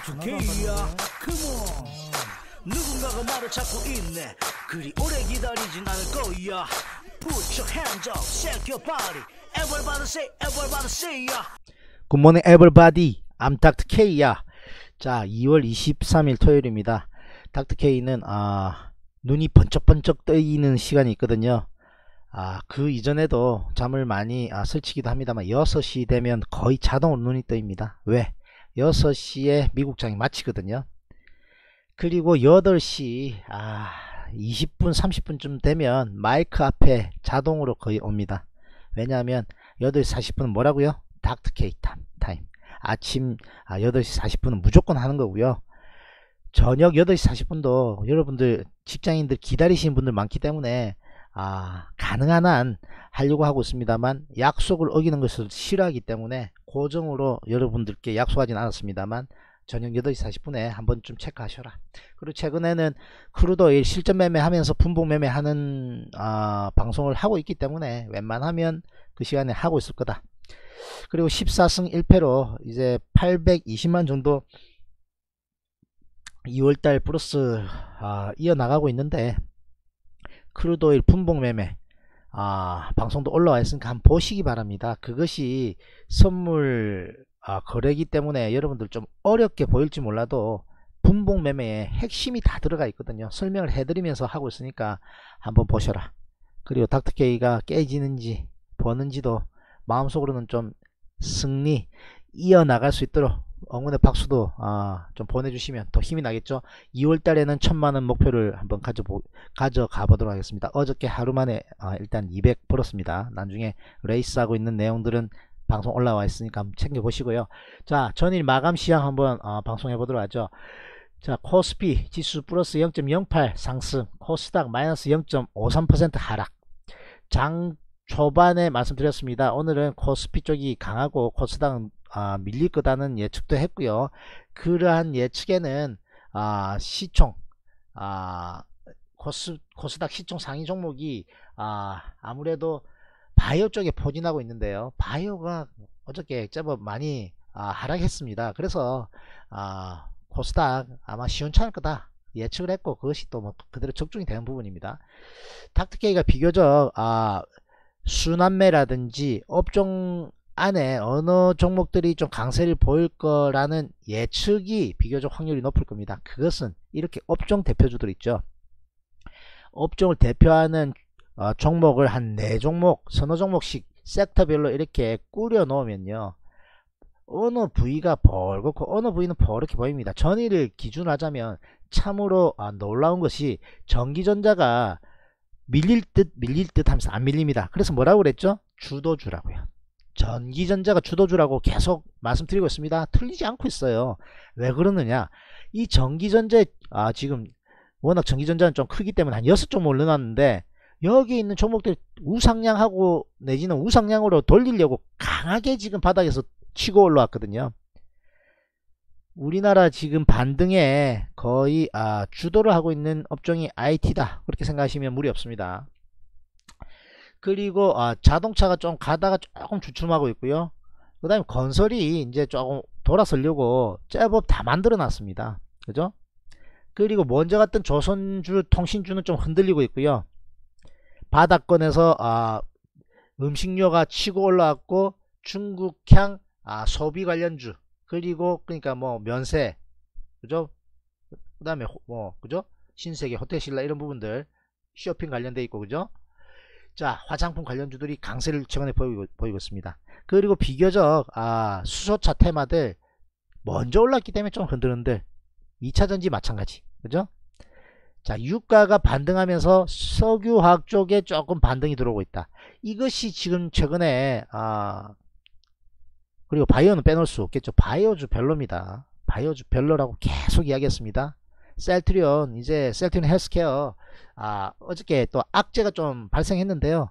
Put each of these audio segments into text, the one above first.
K야, come on. 누군가가 말을 찾고 있네. 그리 오래 기다리진 않을 거야. Put your hands up, shake your body. Everybody say ya. Good morning everybody. I'm Dr. K야. 자, 2월 23일 토요일입니다. Dr. K는 눈이 번쩍번쩍 뜨이는 시간이 있거든요. 그 이전에도 잠을 많이 설치기도 합니다만 6시 되면 거의 자동으로 눈이 뜨입니다. 왜? 6시에 미국장이 마치거든요. 그리고 8시 20분 30분쯤 되면 마이크 앞에 자동으로 거의 옵니다. 왜냐하면 8시 40분은 뭐라고요? 닥터 K 타임. 아침 8시 40분은 무조건 하는 거고요. 저녁 8시 40분도 여러분들 직장인들 기다리시는 분들 많기 때문에 가능한 한 하려고 하고 있습니다만 약속을 어기는 것을 싫어하기 때문에 고정으로 여러분들께 약속하진 않았습니다만 저녁 8시 40분에 한 번쯤 체크하셔라. 그리고 최근에는 크루드오일 실전 매매하면서 분봉 매매하는 방송을 하고 있기 때문에 웬만하면 그 시간에 하고 있을 거다. 그리고 14승 1패로 이제 820만 정도 2월달 플러스 이어나가고 있는데 크루드오일 분봉 매매 방송도 올라와 있으니까 한번 보시기 바랍니다. 그것이 선물 거래기 때문에 여러분들 좀 어렵게 보일지 몰라도 분봉 매매에 핵심이 다 들어가 있거든요. 설명을 해드리면서 하고 있으니까 한번 보셔라. 그리고 닥터 K가 깨지는지 버는지도 마음속으로는 좀 승리 이어나갈 수 있도록 응원의 박수도 좀 보내주시면 더 힘이 나겠죠. 2월달에는 1000만원 목표를 한번 가져가 보도록 하겠습니다. 어저께 하루 만에 일단 200 벌었습니다. 나중에 레이스하고 있는 내용들은 방송 올라와 있으니까 한번 챙겨보시고요. 자, 전일 마감 시황 한번 방송해 보도록 하죠. 자, 코스피 지수 플러스 0.08 상승, 코스닥 마이너스 0.53% 하락. 장 초반에 말씀드렸습니다. 오늘은 코스피 쪽이 강하고 코스닥은 밀릴 거다는 예측도 했고요. 그러한 예측에는 시총 코스닥 시총 상위 종목이 아무래도 바이오 쪽에 포진하고 있는데요. 바이오가 어저께 제법 많이 하락했습니다. 그래서 코스닥 아마 시원찮을 거다 예측을 했고 그것이 또 뭐 그대로 적중이 되는 부분입니다. 닥터 K가 비교적 순환매라든지 업종 안에 어느 종목들이 좀 강세를 보일 거라는 예측이 비교적 확률이 높을 겁니다. 그것은 이렇게 업종 대표주들 있죠. 업종을 대표하는 종목을 한 4종목, 서너 종목씩 섹터별로 이렇게 꾸려 놓으면요. 어느 부위가 벌겋고 어느 부위는 버렇게 보입니다. 전일을 기준으로 하자면 참으로 놀라운 것이 전기전자가 밀릴 듯 하면서 안 밀립니다. 그래서 뭐라고 그랬죠? 주도주라고요. 전기전자가 주도주라고 계속 말씀드리고 있습니다. 틀리지 않고 있어요. 왜 그러느냐? 이 전기전자 지금 워낙 전기전자는 좀 크기 때문에 한 6종목 올려놨는데 여기 있는 종목들 우상향하고 내지는 우상향으로 돌리려고 강하게 지금 바닥에서 치고 올라왔거든요. 우리나라 지금 반등에 거의 주도를 하고 있는 업종이 IT다 그렇게 생각하시면 무리 없습니다. 그리고 자동차가 좀 가다가 조금 주춤하고 있고요. 그 다음에 건설이 이제 조금 돌아서려고 제법 다 만들어 놨습니다. 그죠? 그리고 먼저 갔던 조선주 통신주는 좀 흔들리고 있고요. 바닥권에서 음식료가 치고 올라왔고 중국향 소비 관련주 그리고 그러니까 뭐 면세 그죠? 그 다음에 그죠? 신세계 호텔신라 이런 부분들 쇼핑 관련돼 있고 그죠? 자, 화장품 관련주들이 강세를 최근에 보이고 있습니다. 그리고 비교적 수소차 테마들 먼저 올랐기 때문에 좀 흔들흔들 2차전지 마찬가지 그죠? 자, 유가가 반등하면서 석유화학 쪽에 조금 반등이 들어오고 있다. 이것이 지금 최근에 그리고 바이오는 빼놓을 수 없겠죠. 바이오주 별로입니다. 바이오주 별로라고 계속 이야기했습니다. 셀트리온 이제 셀트리온 헬스케어 어저께 또 악재가 좀 발생했는데요.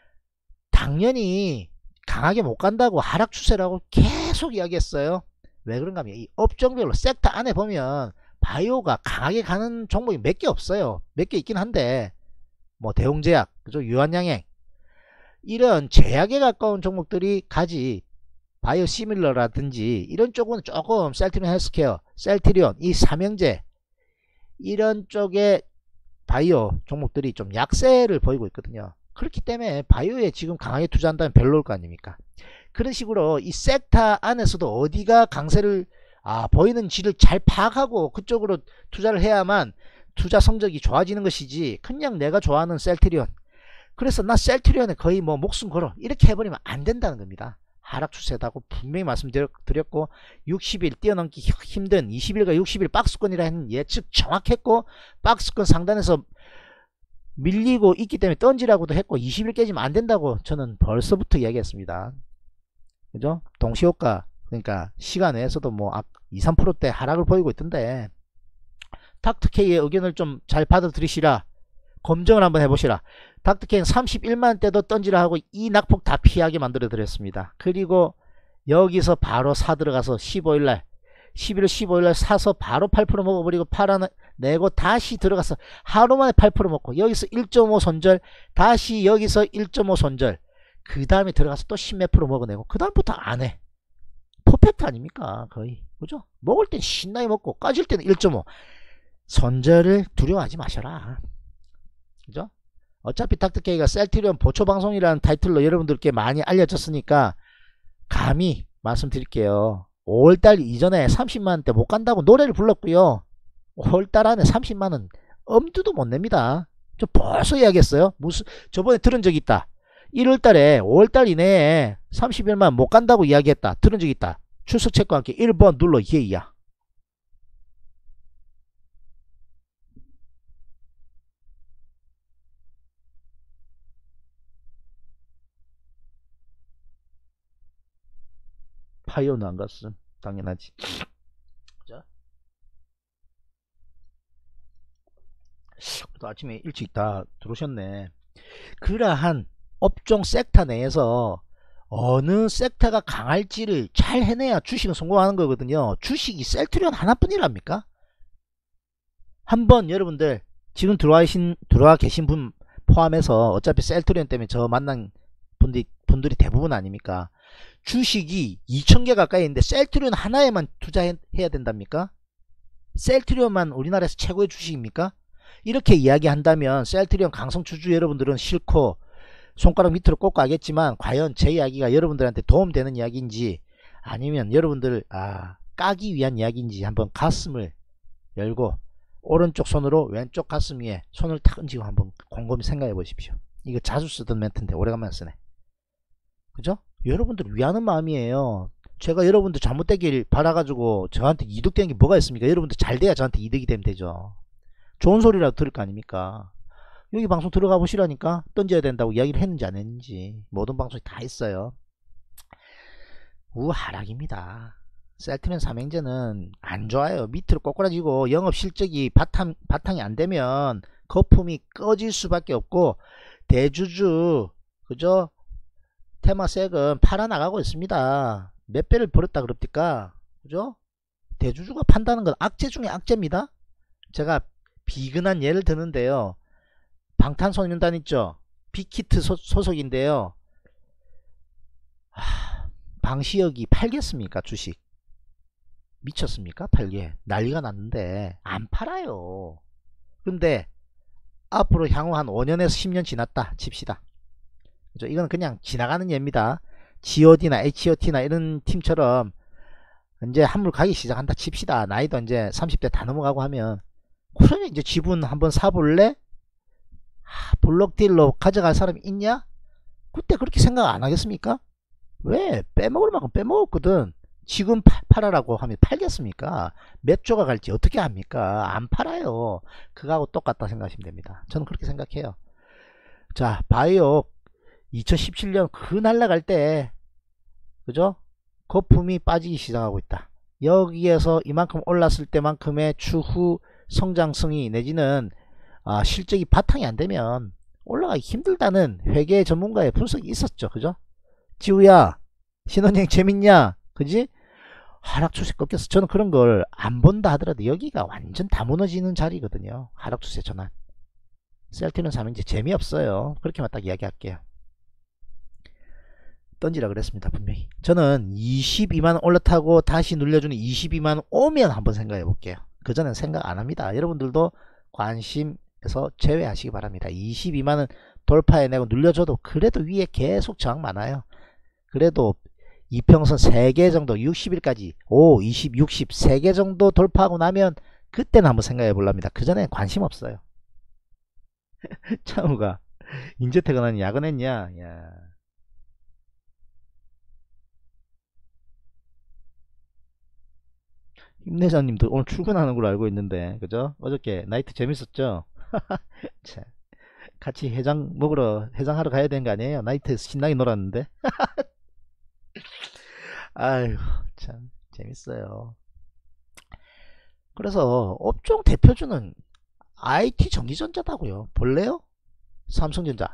당연히 강하게 못 간다고 하락 추세라고 계속 이야기했어요. 왜 그런가 하면 이 업종별로 섹터 안에 보면 바이오가 강하게 가는 종목이 몇 개 없어요. 몇 개 있긴 한데 뭐 대웅제약 그죠? 유한양행 이런 제약에 가까운 종목들이 가지 바이오시밀러라든지 이런 쪽은 조금 셀트리온 헬스케어 셀트리온, 이 삼형제 이런 쪽의 바이오 종목들이 좀 약세를 보이고 있거든요. 그렇기 때문에 바이오에 지금 강하게 투자한다면 별로일 거 아닙니까? 그런 식으로 이 섹터 안에서도 어디가 강세를 보이는지를 잘 파악하고 그쪽으로 투자를 해야만 투자 성적이 좋아지는 것이지, 그냥 내가 좋아하는 셀트리온, 그래서 나 셀트리온에 거의 뭐 목숨 걸어 이렇게 해버리면 안 된다는 겁니다. 하락 추세다고 분명히 말씀드렸고, 60일 뛰어넘기 힘든 20일과 60일 박스권이라는 예측 정확했고, 박스권 상단에서 밀리고 있기 때문에 던지라고도 했고, 20일 깨지면 안 된다고 저는 벌써부터 이야기했습니다. 그죠? 동시효과, 그러니까 시간 외에서도 뭐 2, 3%대 하락을 보이고 있던데, 닥터K의 의견을 좀 잘 받아들이시라. 검증을 한번 해보시라. 닥터K는 31만 대도 던지라 하고 이 낙폭 다 피하게 만들어 드렸습니다. 그리고 여기서 바로 사 들어가서 15일날 11월 15일날 사서 바로 8% 먹어버리고 팔아내고 다시 들어가서 하루 만에 8% 먹고 여기서 1.5 손절, 다시 여기서 1.5 손절, 그 다음에 들어가서 또 10몇 프로 먹어내고 그 다음부터 안해. 퍼펙트 아닙니까? 거의. 그죠? 먹을 땐 신나게 먹고 까질 때는 1.5. 손절을 두려워하지 마셔라. 그죠? 어차피 닥터K가 셀트리온 보초방송이라는 타이틀로 여러분들께 많이 알려졌으니까 감히 말씀드릴게요. 5월달 이전에 30만원대 못 간다고 노래를 불렀고요. 5월달 안에 30만원 엄두도 못 냅니다. 저 벌써 이야기했어요. 무슨 저번에 들은 적 있다. 1월달에 5월달 이내에 30일만 못 간다고 이야기했다. 들은 적 있다. 출석 체크와 함께 1번 눌러 예이야. 파이어는 안 갔음. 당연하지. 자, 또 아침에 일찍 다 들어오셨네. 그러한 업종 섹터 내에서 어느 섹터가 강할지를 잘 해내야 주식은 성공하는 거거든요. 주식이 셀트리온 하나뿐이랍니까? 한번 여러분들 지금 들어와 계신 분 포함해서 어차피 셀트리온 때문에 저 만난 분들이 대부분 아닙니까? 주식이 2,000개 가까이 있는데 셀트리온 하나에만 투자해야 된답니까? 셀트리온만 우리나라에서 최고의 주식입니까? 이렇게 이야기한다면 셀트리온 강성주주 여러분들은 싫고 손가락 밑으로 꽂고 하겠지만, 과연 제 이야기가 여러분들한테 도움되는 이야기인지 아니면 여러분들 까기 위한 이야기인지 한번 가슴을 열고 오른쪽 손으로 왼쪽 가슴 위에 손을 탁 얹고 한번 곰곰이 생각해 보십시오. 이거 자주 쓰던 멘트인데 오래간만에 쓰네. 그죠? 여러분들 위하는 마음이에요. 제가 여러분들 잘못되길 바라가지고 저한테 이득되는 게 뭐가 있습니까? 여러분들 잘 돼야 저한테 이득이 되면 되죠. 좋은 소리라도 들을 거 아닙니까? 여기 방송 들어가 보시라니까. 던져야 된다고 이야기를 했는지 안 했는지 모든 방송이 다 있어요. 하락입니다. 셀트리온 삼형제는 안 좋아요. 밑으로 꼬꾸라지고 영업 실적이 바탕이 안 되면 거품이 꺼질 수밖에 없고, 대주주 그죠? 테마색은 팔아나가고 있습니다. 몇 배를 벌었다 그럽니까? 그죠? 대주주가 판다는 건 악재 중에 악재입니다. 제가 비근한 예를 드는데요. 방탄소년단 있죠? 빅히트 소속인데요. 방시혁이 팔겠습니까? 주식 미쳤습니까? 팔게 난리가 났는데 안 팔아요. 근데 앞으로 향후 한 5년에서 10년 지났다 칩시다. 그죠? 이건 그냥 지나가는 예입니다. god나 HOT나 이런 팀처럼 이제 한물 가기 시작한다 칩시다. 나이도 이제 30대 다 넘어가고 하면, 그러면 이제 지분 한번 사볼래? 블록딜로 가져갈 사람이 있냐? 그때 그렇게 생각 안 하겠습니까? 왜? 빼먹을 만큼 빼먹었거든. 지금 팔아라고 하면 팔겠습니까? 몇 조가 갈지 어떻게 합니까? 안 팔아요. 그거하고 똑같다 생각하시면 됩니다. 저는 그렇게 생각해요. 자, 바이오 2017년 그 날라갈 때 그죠? 거품이 빠지기 시작하고 있다. 여기에서 이만큼 올랐을 때만큼의 추후 성장성이 내지는 실적이 바탕이 안 되면 올라가기 힘들다는 회계 전문가의 분석이 있었죠. 그죠? 지우야, 신혼여행 재밌냐? 그지? 하락 추세 꺾였어. 저는 그런 걸 안 본다 하더라도 여기가 완전 다 무너지는 자리거든요. 하락 추세 전환. 셀트리온 삼형제 재미없어요. 그렇게만 딱 이야기할게요. 던지라 그랬습니다. 분명히. 저는 22만원 올라타고 다시 눌려주는 22만원 오면 한번 생각해 볼게요. 그 전엔 생각 안 합니다. 여러분들도 관심에서 제외하시기 바랍니다. 22만원 돌파해내고 눌려줘도 그래도 위에 계속 저항 많아요. 그래도 이평선 3개 정도 60일까지 5, 20, 60 3개 정도 돌파하고 나면 그때는 한번 생각해 볼랍니다. 그 전에 관심 없어요. 창우가 인제 퇴근하니 야근했냐? 야. 임내장님도 오늘 출근하는 걸로 알고 있는데 그죠? 어저께 나이트 재밌었죠? 참, 같이 해장하러 가야 되는 거 아니에요? 나이트 신나게 놀았는데. 아유 참 재밌어요. 그래서 업종 대표주는 IT 전기전자다고요. 볼래요? 삼성전자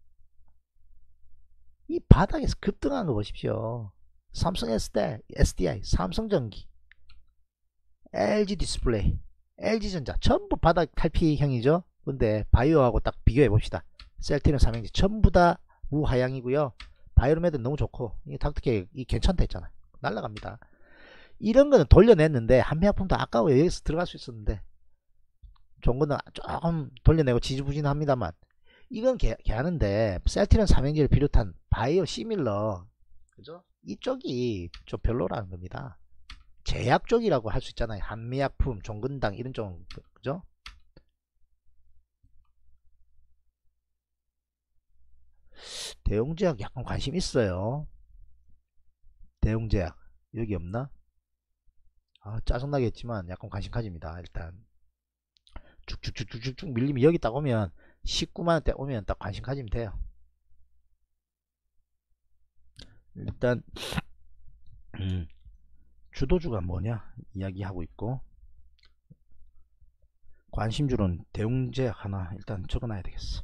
이 바닥에서 급등한 거 보십시오. 삼성 SDI, 삼성전기, LG 디스플레이, LG전자 전부 바닥 탈피형이죠. 근데 바이오하고 딱 비교해 봅시다. 셀트리온 삼행지 전부 다 우하향이고요. 바이오메드 너무 좋고 이 닥터케이 이 괜찮다 했잖아. 날라갑니다. 이런 거는 돌려냈는데 한미약품도 아까워 여기서 들어갈 수 있었는데 좋은 거는 조금 돌려내고 지지부진합니다만 이건 개하는데 셀트리온 삼행지를 비롯한 바이오 시밀러 그죠? 이쪽이 좀 별로라는 겁니다. 제약 쪽이라고 할 수 있잖아요. 한미약품, 종근당 이런 쪽 그죠? 대웅제약 약간 관심 있어요. 대웅제약 여기 없나? 아, 짜증나게 했지만 약간 관심 가집니다. 일단 쭉쭉쭉쭉쭉 밀리면 여기 딱 오면 19만원대 오면 딱 관심 가지면 돼요. 일단 주도주가 뭐냐 이야기하고 있고 관심주로는 대웅제약 하나 일단 적어놔야 되겠어.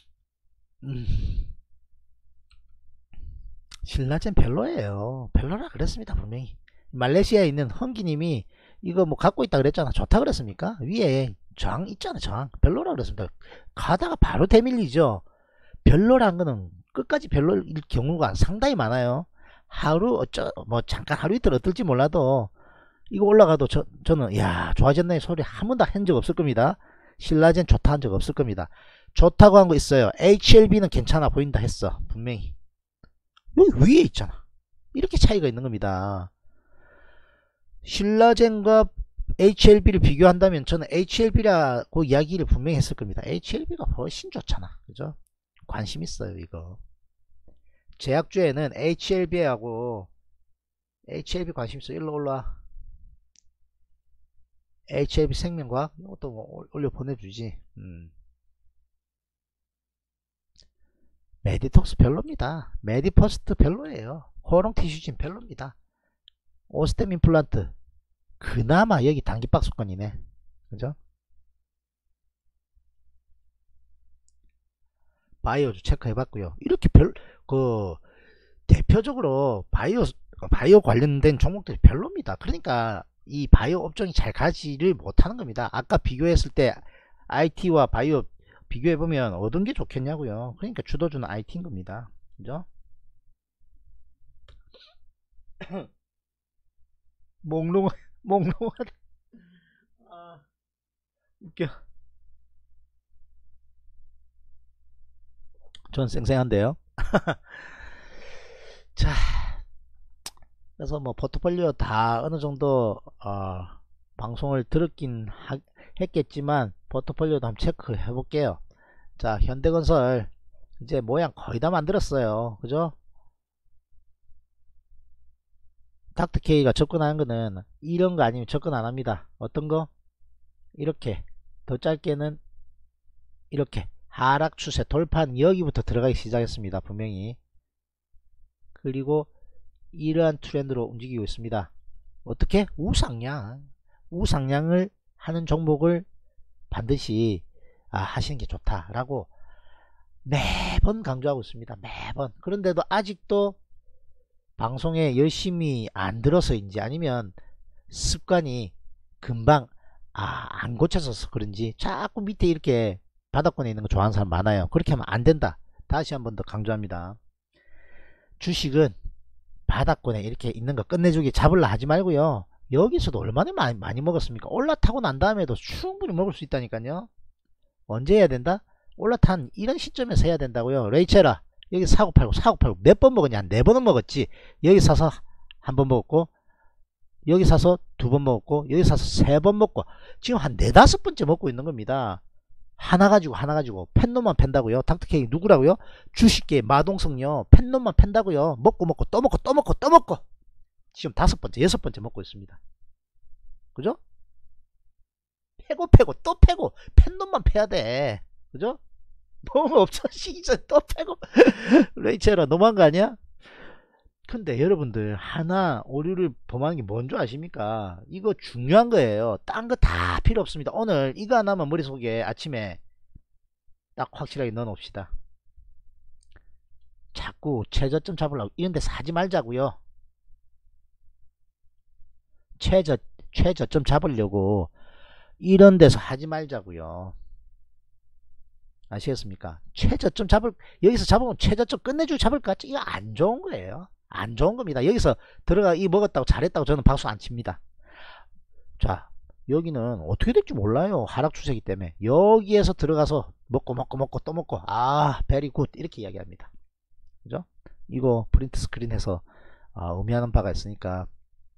신라젠 별로예요. 별로라 그랬습니다. 분명히 말레이시아에 있는 헌기님이 이거 뭐 갖고 있다 그랬잖아. 좋다 그랬습니까? 위에 저항 있잖아. 저항 별로라 그랬습니다. 가다가 바로 대밀리죠. 별로란 거는 끝까지 별로일 경우가 상당히 많아요. 하루 뭐 잠깐 하루 이틀 어떨지 몰라도 이거 올라가도 저는 야 좋아졌네 소리 한 번도 한 적 없을 겁니다. 신라젠 좋다 한 적 없을 겁니다. 좋다고 한 거 있어요. HLB는 괜찮아 보인다 했어. 분명히 여기 위에 있잖아. 이렇게 차이가 있는 겁니다. 신라젠과 HLB를 비교한다면 저는 HLB라고 이야기를 분명히 했을 겁니다. HLB가 훨씬 좋잖아. 그죠? 관심 있어요 이거. 제약주에는 HLB하고 HLB 관심 있어. 일로 올라와. HLB 생명과학 이것도 뭐 올려 보내주지. 메디톡스 별로입니다. 메디퍼스트 별로예요. 호롱티슈진 별로입니다. 오스템 임플란트 그나마 여기 단기박스권이네. 그죠? 바이오주 체크해봤고요. 이렇게 대표적으로 바이오 관련된 종목들이 별로입니다. 그러니까 이 바이오 업종이 잘 가지를 못하는 겁니다. 아까 비교했을 때 IT와 바이오 비교해보면 어떤 게 좋겠냐고요. 그러니까 주도주는 IT인 겁니다. 그죠? 몽롱하다. 아, 웃겨. 전 쌩쌩한데요. 자, 그래서 뭐 포트폴리오 다 어느 정도 방송을 들었긴 했겠지만 포트폴리오도 한번 체크해 볼게요. 자, 현대건설 이제 모양 거의 다 만들었어요. 그죠? 닥터케이가 접근하는 거는 이런 거 아니면 접근 안 합니다. 어떤 거? 이렇게 더 짧게는 이렇게 하락 추세 돌파는 여기부터 들어가기 시작했습니다. 분명히. 그리고 이러한 트렌드로 움직이고 있습니다. 어떻게? 우상향을 하는 종목을 반드시 하시는 게 좋다라고 매번 강조하고 있습니다. 매번. 그런데도 아직도 방송에 열심히 안 들어서인지 아니면 습관이 금방 안 고쳐서 그런지 자꾸 밑에 이렇게 바닥권에 있는 거 좋아하는 사람 많아요. 그렇게 하면 안 된다. 다시 한 번 더 강조합니다. 주식은 바닥권에 이렇게 있는 거 끝내주기 잡으려 하지 말고요. 여기서도 얼마나 많이 먹었습니까? 올라타고 난 다음에도 충분히 먹을 수 있다니까요. 언제 해야 된다? 올라탄 이런 시점에서 해야 된다고요. 레이첼아, 여기 사고 팔고 몇 번 먹었냐? 한 4번은 먹었지. 여기 사서 한 번 먹었고, 여기 사서 2번 먹었고, 여기 사서 3번 먹고, 지금 한 4, 5번째 먹고 있는 겁니다. 하나 가지고 펜놈만 팬다고요. 닥터케이 누구라고요? 주식계의 마동석요. 펜놈만 팬다고요. 먹고 또 먹고 지금 5번째 6번째 먹고 있습니다. 그죠? 패고 또 패고 펜놈만 패야 돼. 그죠? 너무 없어. 시즌 또 패고 레이첼아 너무한 거 아니야? 근데 여러분들 하나 오류를 범하는 게 뭔 줄 아십니까? 이거 중요한 거예요. 딴 거 다 필요 없습니다. 오늘 이거 하나만 머릿속에 아침에 딱 확실하게 넣어 놓읍시다. 자꾸 최저점 잡으려고 이런 데 사지 말자고요. 최저점 잡으려고 이런 데서 하지 말자고요. 아시겠습니까? 여기서 잡으면 최저점 끝내주고 잡을 것 같죠? 이거 안 좋은 거예요. 안 좋은 겁니다. 여기서 들어가 이 먹었다고 잘했다고 저는 박수 안 칩니다. 자, 여기는 어떻게 될지 몰라요. 하락 추세이기 때문에 여기에서 들어가서 먹고 또 먹고 베리 굿 이렇게 이야기합니다. 그죠? 이거 프린트 스크린 해서 의미하는 바가 있으니까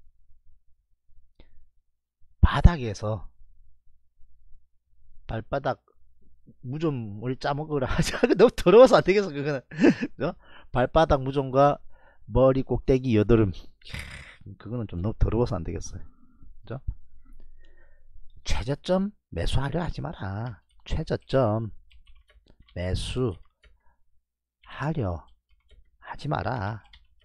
바닥에서 발바닥 무좀을 짜먹으라 하지. 너무 더러워서 안 되겠어 그거는. 그죠? 발바닥 무좀과 머리 꼭대기 여드름, 그거는 좀 너무 더러워서 안 되겠어요. 그죠? 최저점 매수하려 하지 마라. 최저점 매수하려 하지 마라.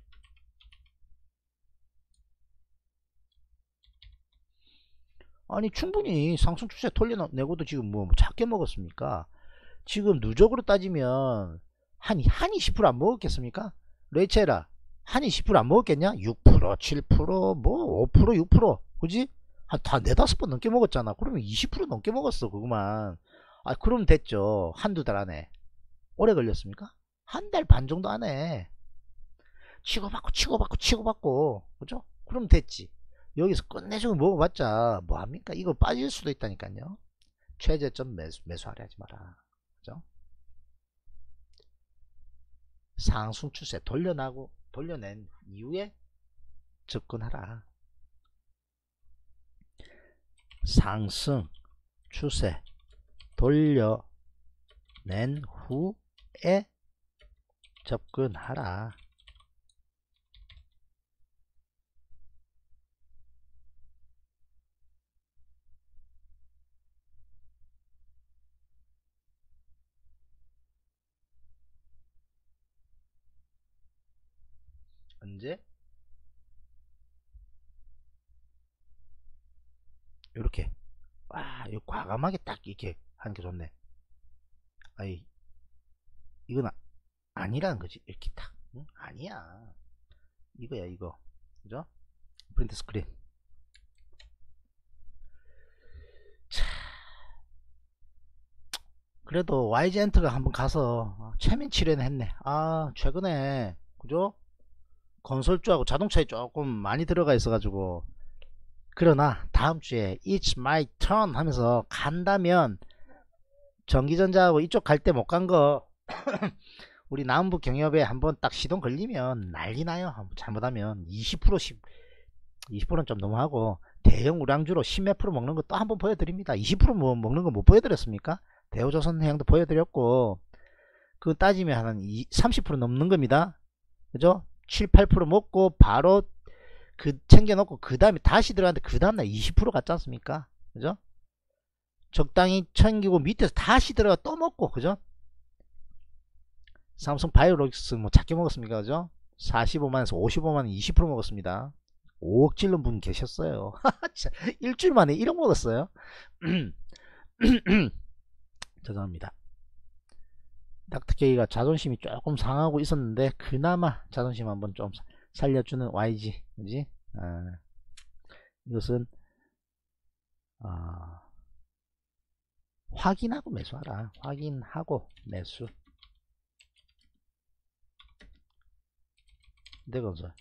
아니 충분히 상승 추세 돌려내고도 지금 뭐 작게 먹었습니까? 지금 누적으로 따지면 한이 10% 안 먹었겠습니까? 레이첼아, 한이 10% 안 먹었겠냐? 6%, 7%, 뭐 5%, 6%, 그지? 다 4, 5번 넘게 먹었잖아. 그러면 20% 넘게 먹었어 그거만. 그럼 됐죠. 한두 달 안에. 오래 걸렸습니까? 한 달 반 정도 안에 치고받고 그죠? 그럼 됐지. 여기서 끝내주고 먹어봤자 뭐합니까? 이거 빠질 수도 있다니까요. 최저점 매수하려 하지 마라. 그죠? 상승 추세 돌려낸 이후에 접근하라. 상승 추세 돌려낸 후에 접근하라. 언제? 요렇게 이거 과감하게 딱 이렇게 하는 게 좋네. 이건 아니라는 거지. 이렇게 딱 응? 아니야 이거야 이거. 그죠? 프린트 스크린. 자, 그래도 YG엔트가 한번 가서 최면 치료는 했네. 최근에 그죠? 건설주하고 자동차에 조금 많이 들어가 있어 가지고. 그러나 다음주에 It's my turn 하면서 간다면 전기전자하고 이쪽 갈 때 못 간 거 우리 남부 경협에 한번 딱 시동 걸리면 난리 나요. 잘못하면 20%는 좀 너무하고, 대형 우량주로 10몇 프로 먹는 거 또 한번 보여드립니다. 20% 뭐 먹는 거 못 보여드렸습니까? 대우조선해양도 보여드렸고, 그거 따지면 한 30% 넘는 겁니다. 그죠? 7, 8% 먹고 바로 챙겨놓고 그 다음에 다시 들어갔는데 그 다음날 20% 갔지 않습니까? 그죠? 적당히 챙기고 밑에서 다시 들어가 또 먹고, 그죠? 삼성 바이오로직스 뭐 작게 먹었습니까? 그죠? 45만에서 55만원 20% 먹었습니다. 5억 찔른 분 계셨어요. 일주일 만에 1억 먹었어요. 죄송합니다. 닥터케이가 자존심이 조금 상하고 있었는데 그나마 자존심 한번 좀 살려주는 YG, 그지? 이것은 확인하고 매수하라. 확인하고 매수. 현대건설.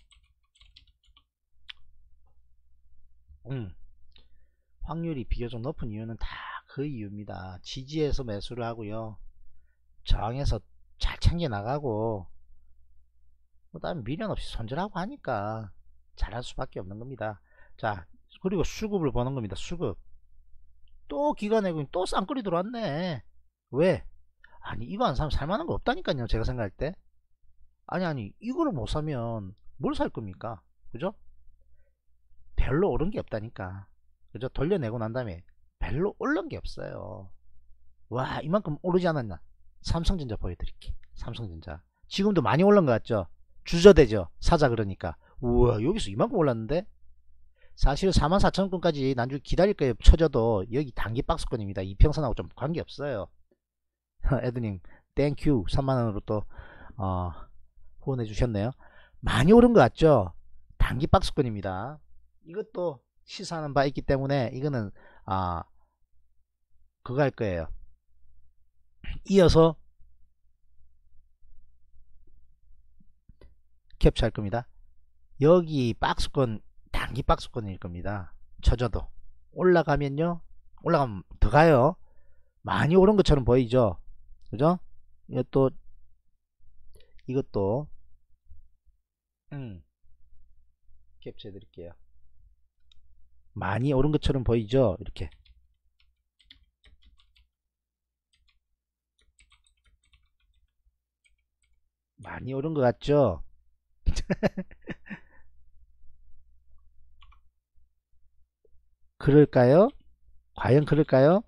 확률이 비교적 높은 이유는 다 그 이유입니다. 지지에서 매수를 하고요, 저항에서 잘 챙겨 나가고, 그 다음에 미련 없이 손절하고 하니까 잘할 수밖에 없는 겁니다. 자, 그리고 수급을 보는 겁니다. 수급. 또 기관내고 또 쌍끌이 들어왔네. 왜? 아니, 이거 안 사면 살만한 거 없다니까요, 제가 생각할 때. 아니 이거를 못 사면 뭘 살 겁니까? 그죠? 별로 오른 게 없다니까. 그죠? 돌려내고 난 다음에 별로 오른 게 없어요. 와, 이만큼 오르지 않았나? 삼성전자 보여드릴게. 삼성전자 지금도 많이 올른 것 같죠? 주저되죠? 사자 그러니까. 우와, 여기서 이만큼 올랐는데? 사실 44,000원까지 난주 기다릴 거예요. 쳐져도 여기 단기 박스권입니다. 이평선하고 좀 관계없어요. 에드님 땡큐 3만원으로 또 후원해 주셨네요. 많이 오른 것 같죠? 단기 박스권입니다. 이것도 시사하는 바 있기 때문에 이거는 그거 할 거예요. 이어서 캡처할 겁니다. 여기 박스권 단기 박스권일 겁니다. 쳐져도 올라가면요, 올라가면 더 가요. 많이 오른 것처럼 보이죠? 그죠? 이것도 캡처해 드릴게요. 많이 오른 것처럼 보이죠? 이렇게 많이 오른 것 같죠? 그럴까요? 과연 그럴까요?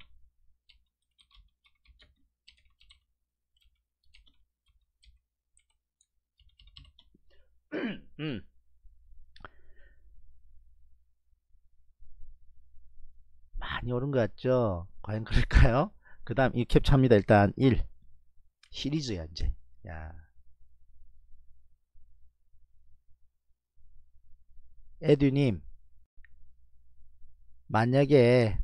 많이 오른 것 같죠? 과연 그럴까요? 그 다음 이 캡처합니다. 일단 1 시리즈야 이제. 야, 에듀님, 만약에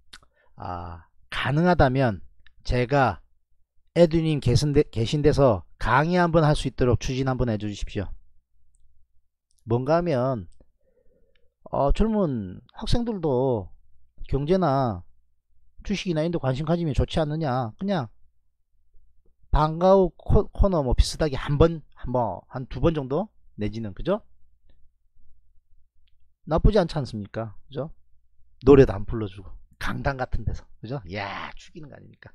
가능하다면 제가 에듀님 계신 데서 강의 한번 할 수 있도록 추진 한번 해 주십시오. 뭔가 하면 젊은 학생들도 경제나 주식이나 이런 데 관심 가지면 좋지 않느냐. 그냥 방과후 코너 뭐 비슷하게 한 두 번 정도 내지는, 그죠? 나쁘지 않지 않습니까? 그죠? 노래도 안 불러주고 강당 같은 데서, 그죠? 야, 죽이는 거 아닙니까?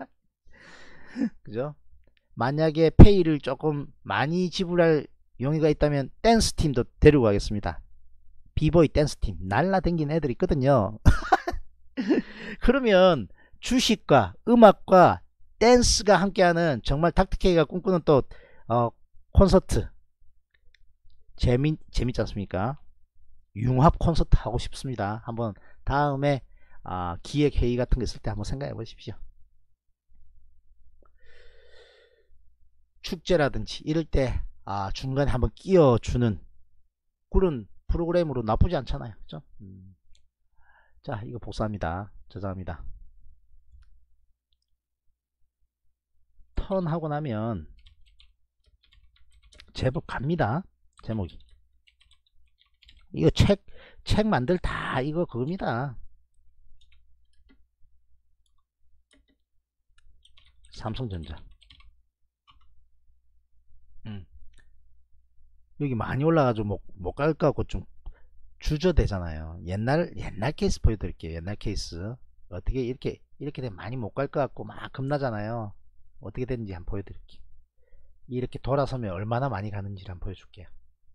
그죠? 만약에 페이를 조금 많이 지불할 용의가 있다면 댄스 팀도 데리고 가겠습니다. 비보이 댄스 팀 날라댕긴 애들 있거든요. 그러면 주식과 음악과 댄스가 함께하는 정말 닥터케이가 꿈꾸는 또 콘서트 재밌지 않습니까? 융합 콘서트 하고 싶습니다. 한번 다음에 기획회의 같은 거 있을 때 한번 생각해 보십시오. 축제라든지 이럴 때 중간에 한번 끼워주는 그런 프로그램으로 나쁘지 않잖아요. 그죠? 자, 이거 복사합니다. 저장합니다. 턴 하고 나면 제법 갑니다. 제목이 이거 책 만들 다 이거 그겁니다. 삼성전자 여기 많이 올라가지고 못 갈 것 같고 좀 주저되잖아요. 옛날 케이스 보여드릴게요. 옛날 케이스 어떻게 이렇게 되면 많이 못 갈 것 같고 막 겁나잖아요. 어떻게 되는지 한번 보여드릴게요. 이렇게 돌아서면 얼마나 많이 가는지 한번 보여줄게요.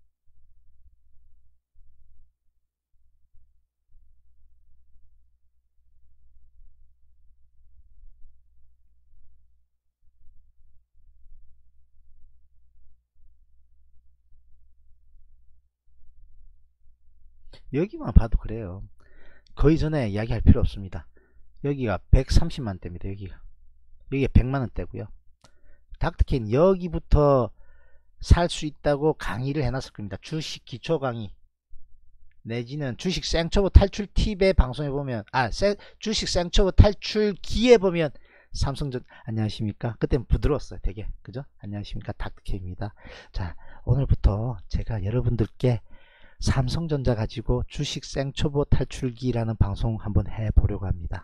여기만 봐도 그래요. 거의 전에 이야기할 필요 없습니다. 여기가 130만대입니다. 여기가 100만원대고요. 닥터케인 여기부터 살 수 있다고 강의를 해놨을 겁니다. 주식 기초 강의 내지는 주식 생초보 탈출 팁에 방송해 보면 주식 생초보 탈출기에 보면 삼성전 안녕하십니까? 그때는 부드러웠어요 되게 그죠? 안녕하십니까? 닥터케입니다. 자, 오늘부터 제가 여러분들께 삼성전자 가지고 주식 생초보 탈출기라는 방송 한번 해보려고 합니다.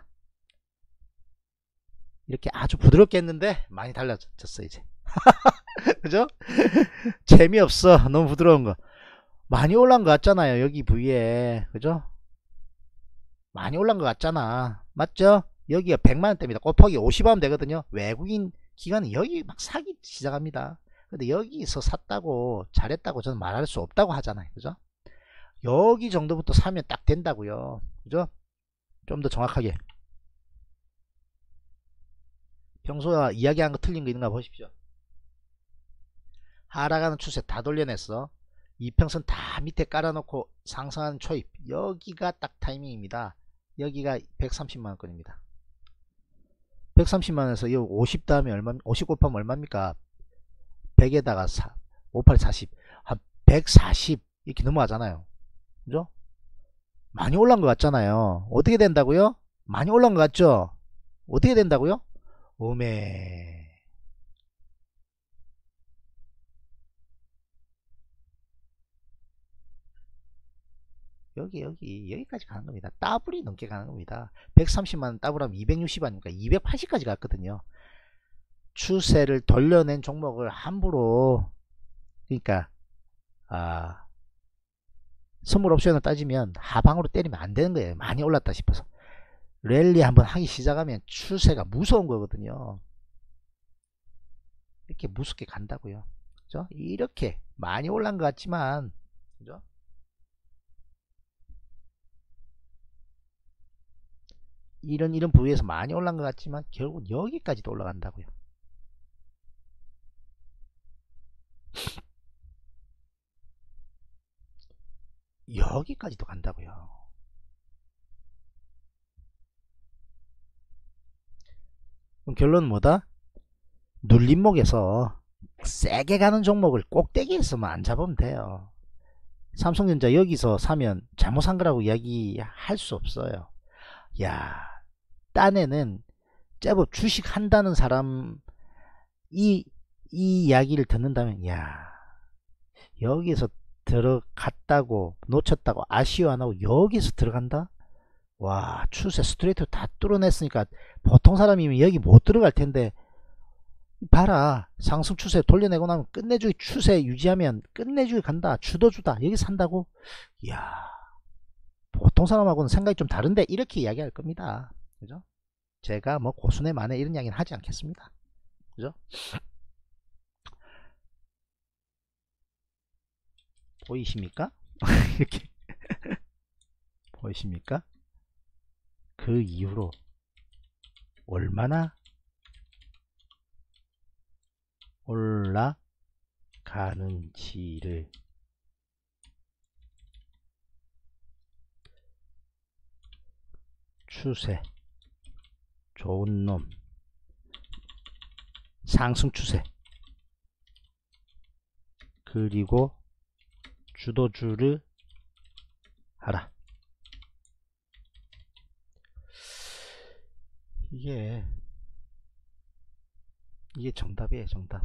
이렇게 아주 부드럽게 했는데 많이 달라졌어 이제. 그죠? 재미없어. 너무 부드러운 거. 많이 올라온 것 같잖아요 여기 부위에. 그죠? 많이 올라온 것 같잖아. 맞죠? 여기가 100만원대입니다. 곱하기 50하면 되거든요. 외국인 기관은 여기 막 사기 시작합니다. 근데 여기서 샀다고 잘했다고 저는 말할 수 없다고 하잖아요. 그죠? 여기 정도부터 사면 딱 된다고요. 그죠? 좀 더 정확하게 평소에 이야기한 거 틀린 거 있는가 보십시오. 하락하는 추세 다 돌려냈어. 이평선 다 밑에 깔아놓고 상승하는 초입 여기가 딱 타이밍입니다. 여기가 130만원권입니다 130만원에서 이 50 다음에 얼마, 50 곱하면 얼마입니까? 100에다가 58, 40, 한 140 이렇게 넘어가잖아요. 그죠? 많이 올라온 것 같잖아요. 어떻게 된다고요? 많이 올라온 것 같죠? 어떻게 된다고요? 오메. 여기까지 가는 겁니다. 더블이 넘게 가는 겁니다. 130만원 더블하면 260 아닙니까? 280까지 갔거든요. 추세를 돌려낸 종목을 함부로 그러니까 선물 옵션을 따지면 하방으로 때리면 안 되는 거예요. 많이 올랐다 싶어서. 랠리 한번 하기 시작하면 추세가 무서운 거거든요. 이렇게 무섭게 간다고요. 그죠? 이렇게 많이 올란 것 같지만 그죠? 이런 부위에서 많이 올란 것 같지만 결국 여기까지도 올라간다고요. 여기까지도 간다고요. 그럼 결론은 뭐다? 눌림목에서 세게 가는 종목을 꼭대기에서만 안 잡으면 돼요. 삼성전자 여기서 사면 잘못 산 거라고 이야기할 수 없어요. 야, 딴에는 제법 주식 한다는 사람 이 이야기를 듣는다면 야, 여기서 들어갔다고 놓쳤다고 아쉬워 안하고 여기서 들어간다? 와, 추세 스트레이트 다 뚫어냈으니까 보통 사람이면 여기 못 들어갈 텐데 봐라, 상승 추세 돌려내고 나면 끝내주기 추세 유지하면 끝내주기 간다. 주도주다. 여기 산다고? 이야, 보통 사람하고는 생각이 좀 다른데 이렇게 이야기할 겁니다. 그죠? 제가 뭐 고순의 만에 이런 이야기는 하지 않겠습니다. 그죠? 보이십니까? 이렇게 보이십니까? 그 이후로 얼마나 올라가는지를 추세 좋은 놈 상승 추세 그리고 주도주를 하라. 이게 정답이에요. 정답.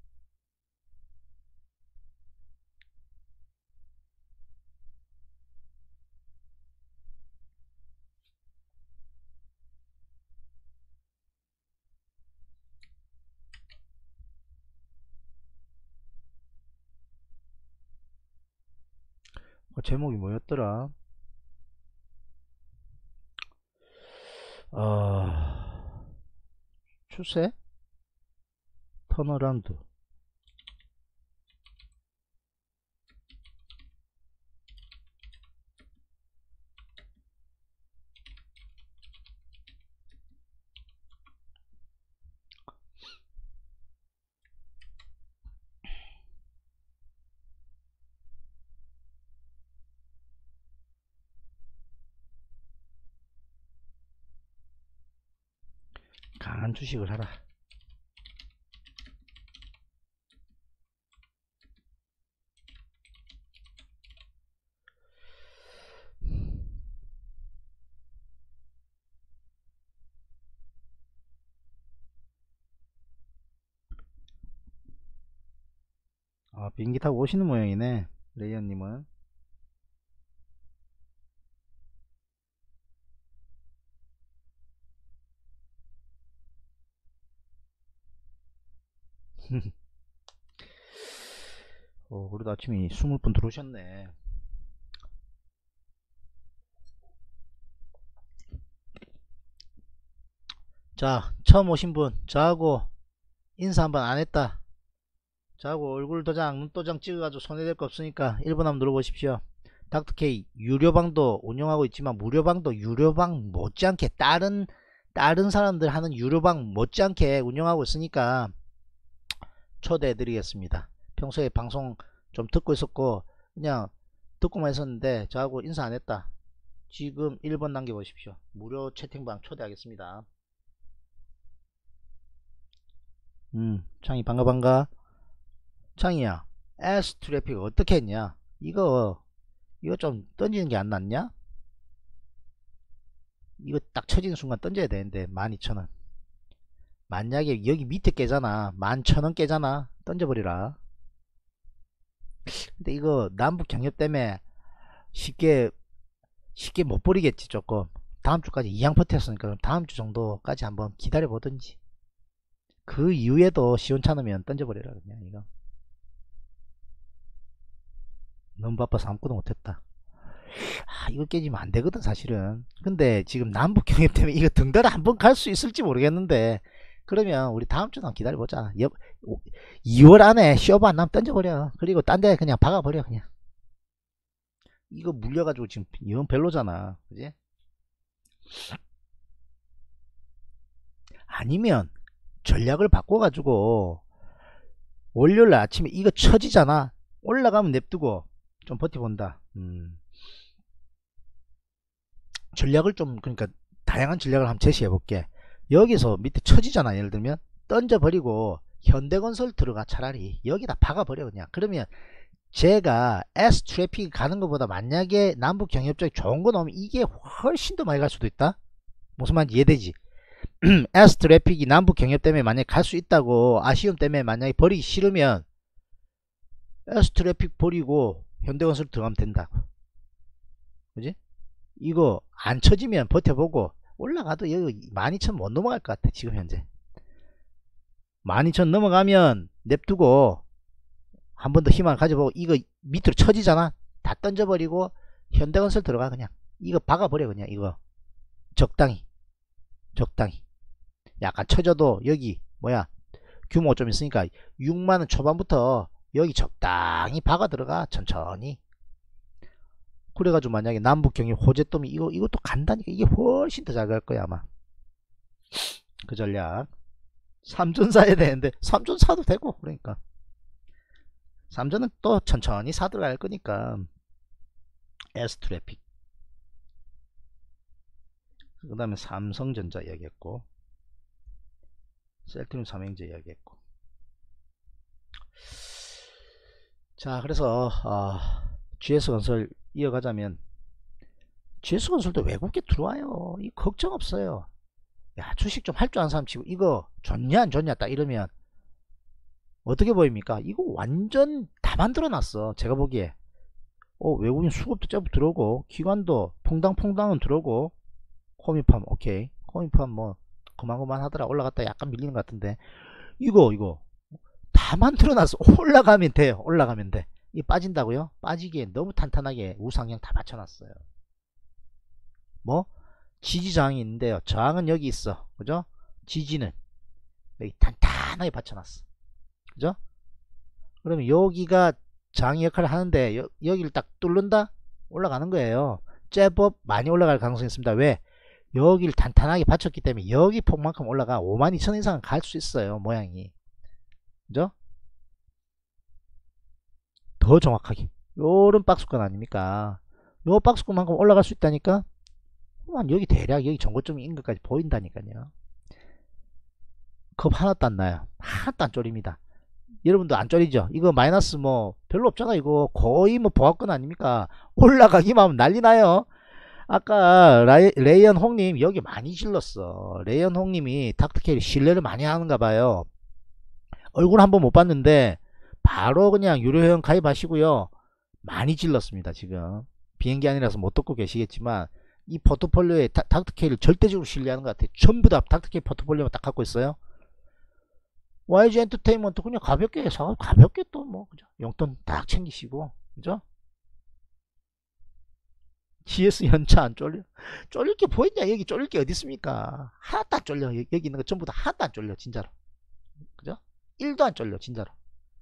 제목이 뭐였더라? 추세 턴어라운드. 강한 주식을 하라. 비행기 타고 오시는 모양이네, 레이언님은. 그래도 아침에 20분 들어오셨네. 자, 처음 오신 분, 저하고 인사 한번 안 했다. 저하고 얼굴 도장, 눈도장 찍어가지고 손해될 거 없으니까 1번 한번 눌러보십시오. 닥터케이 유료방도 운영하고 있지만 무료방도 유료방 못지않게 다른 사람들 하는 유료방 못지않게 운영하고 있으니까 초대해 드리겠습니다. 평소에 방송 좀 듣고 있었고 그냥 듣고만 있었는데 저하고 인사 안 했다. 지금 1번 남겨보십시오. 무료 채팅방 초대하겠습니다. 창이 반가. 창이야, S 트래픽 어떻게 했냐? 이거 좀 던지는 게 안 낫냐? 이거 딱 쳐지는 순간 던져야 되는데 12,000원. 만약에 여기 밑에 깨잖아, 11,000원 깨잖아, 던져버리라. 근데 이거 남북 경협 때문에 쉽게 못 버리겠지. 조금 다음주까지 이양 버텼으니까 다음주 정도까지 한번 기다려 보든지, 그 이후에도 시원찮으면 던져버리라 그냥. 이거 너무 바빠서 아무것도 못했다. 이거 깨지면 안 되거든 사실은. 근데 지금 남북 경협 때문에 이거 등달에 한번 갈 수 있을지 모르겠는데, 그러면 우리 다음 주는 기다려보자. 2월 안에 쇼부 안 나면 던져버려. 그리고 딴 데 그냥 박아버려 그냥. 이거 물려가지고 지금 영 별로잖아, 그지? 아니면 전략을 바꿔가지고 월요일 아침에 이거 쳐지잖아, 올라가면 냅두고 좀 버텨본다. 전략을 좀, 그러니까 다양한 전략을 한번 제시해볼게. 여기서 밑에 쳐지잖아, 예를 들면 던져버리고 현대건설 들어가. 차라리 여기다 박아버려 그냥. 그러면 제가 S 트래픽 가는 것보다 만약에 남북 경협 쪽에 좋은 거 나오면 이게 훨씬 더 많이 갈 수도 있다. 무슨 말인지 이해되지? S 트래픽이 남북 경협 때문에 만약에 갈 수 있다고, 아쉬움 때문에 만약에 버리기 싫으면 S 트래픽 버리고 현대건설 들어가면 된다고, 그지? 이거 안 쳐지면 버텨보고 올라가도 여기 12,000 못 넘어갈 것 같아. 지금 현재 12,000 넘어가면 냅두고 한 번 더 희망을 가져보고, 이거 밑으로 쳐지잖아, 다 던져버리고 현대건설 들어가 그냥. 이거 박아버려 그냥. 이거 적당히 약간 쳐져도 여기 뭐야 규모가 좀 있으니까 6만원 초반부터 여기 적당히 박아 들어가 천천히. 그래가지고 만약에 남북경협 호재돔이 이것도 간다니까. 이게 훨씬 더 잘 갈 거야 아마. 그 전략 3전 사야 되는데 3전 사도 되고, 그러니까 3전은 또 천천히 사 들어갈 거니까. S 트래픽, 그 다음에 삼성전자 이야기했고, 셀트리온 삼행제 이야기했고. 자, 그래서 GS건설 이어가자면, GS건설도 외국계 들어와요. 이 걱정 없어요. 야, 주식 좀 할 줄 아는 사람 치고 이거 좋냐 안 좋냐 딱 이러면 어떻게 보입니까? 이거 완전 다 만들어 놨어 제가 보기에. 외국인 수급도 제법 들어오고, 기관도 퐁당퐁당은 들어오고, 코미팜 오케이, 코미팜 뭐 그만그만 하더라. 올라갔다 약간 밀리는 것 같은데, 이거 다 만들어 놨어. 올라가면 돼요. 올라가면 돼. 이 빠진다고요? 빠지기에 너무 탄탄하게 우상향 다 맞춰놨어요. 뭐 지지저항이 있는데요, 저항은 여기 있어, 그죠? 지지는 여기 탄탄하게 받쳐놨어, 그죠? 그러면 여기가 저항 역할을 하는데 여기를 딱 뚫는다? 올라가는 거예요. 제법 많이 올라갈 가능성이 있습니다. 왜? 여기를 탄탄하게 받쳤기 때문에 여기 폭만큼 올라가 52,000 이상은 갈 수 있어요, 모양이, 그죠? 더 정확하게 요런 박스권 아닙니까? 요 박스권만큼 올라갈 수 있다니까. 여기 대략 여기 정고점인 것까지 보인다니까요. 겁 하나도 안 나요. 하나도 안 쫄립니다. 여러분도 안 쫄리죠? 이거 마이너스 뭐 별로 없잖아. 이거 거의 뭐 보합권 아닙니까? 올라가기만 하면 난리 나요. 아까 레이언 홍님 여기 많이 질렀어. 레이언 홍님이 닥터케이 신뢰를 많이 하는가 봐요. 얼굴 한번 못 봤는데 바로 그냥 유료회원 가입하시고요. 많이 질렀습니다. 지금 비행기 아니라서 못 듣고 계시겠지만 이 포트폴리오에 닥터케이를 절대적으로 신뢰하는 것 같아요. 전부 다 닥터케이 포트폴리오만 딱 갖고 있어요. YG 엔터테인먼트 그냥 가볍게 해서 가볍게 또 뭐 그죠? 용돈 딱 챙기시고 그죠? GS 연차 안 쫄려? 쫄릴 게 보이냐? 여기 쫄릴 게 어디 있습니까? 하나도 안 쫄려. 여기 있는 거 전부 다 하나도 안 쫄려 진짜로. 그죠? 1도 안 쫄려 진짜로.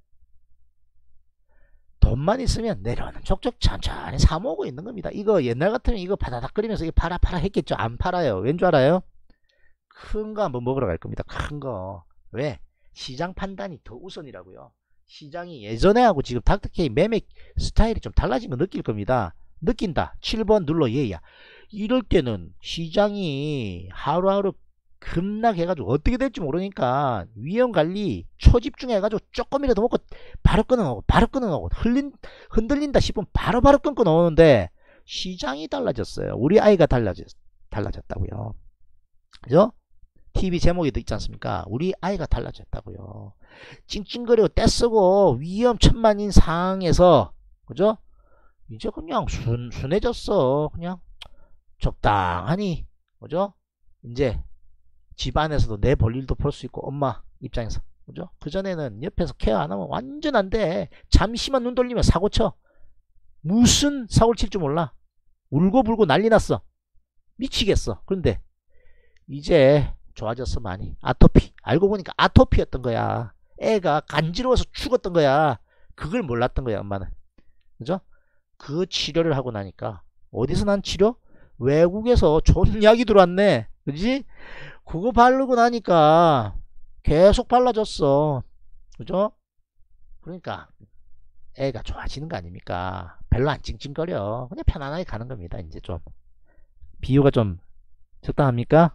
돈만 있으면 내려오는 족족 천천히 사모으고 있는 겁니다. 이거 옛날 같으면 이거 바다닥거리면서 이거 팔아 했겠죠. 안 팔아요. 왠 줄 알아요? 큰 거 한번 먹으러 갈 겁니다. 큰 거. 왜? 시장 판단이 더 우선이라고요. 시장이 예전에 하고 지금 닥터케이 매매 스타일이 좀 달라진 거 느낄 겁니다. 느낀다. 7번 눌러 얘야. 이럴 때는 시장이 하루하루 급락해가지고 어떻게 될지 모르니까 위험관리 초집중해가지고 조금이라도 먹고 바로 끊어놓고 바로 끊어놓고 흔들린다 싶으면 바로 끊고 놓는데 시장이 달라졌어요. 우리 아이가 달라졌다고요. 그죠? TV 제목에도 있지 않습니까? 우리 아이가 달라졌다고요. 찡찡거리고 떼쓰고 위험천만인 상황에서 그죠? 이제 그냥 순해졌어. 그냥 적당하니 그죠? 이제 집 안에서도 내 볼일도 볼 수 있고 엄마 입장에서 그죠? 그전에는 옆에서 케어 안 하면 완전 안 돼. 잠시만 눈 돌리면 사고 쳐. 무슨 사고를 칠 줄 몰라. 울고불고 난리 났어. 미치겠어. 그런데 이제 좋아졌어 많이. 아토피. 알고 보니까 아토피였던 거야. 애가 간지러워서 죽었던 거야. 그걸 몰랐던 거야 엄마는. 그죠? 그 치료를 하고 나니까 어디서 난 치료? 외국에서 좋은 약이 들어왔네. 그지? 그거 바르고 나니까 계속 발라졌어. 그죠? 그러니까 애가 좋아지는 거 아닙니까? 별로 안 찡찡거려. 그냥 편안하게 가는 겁니다. 이제 좀 비유가 좀 적당합니까?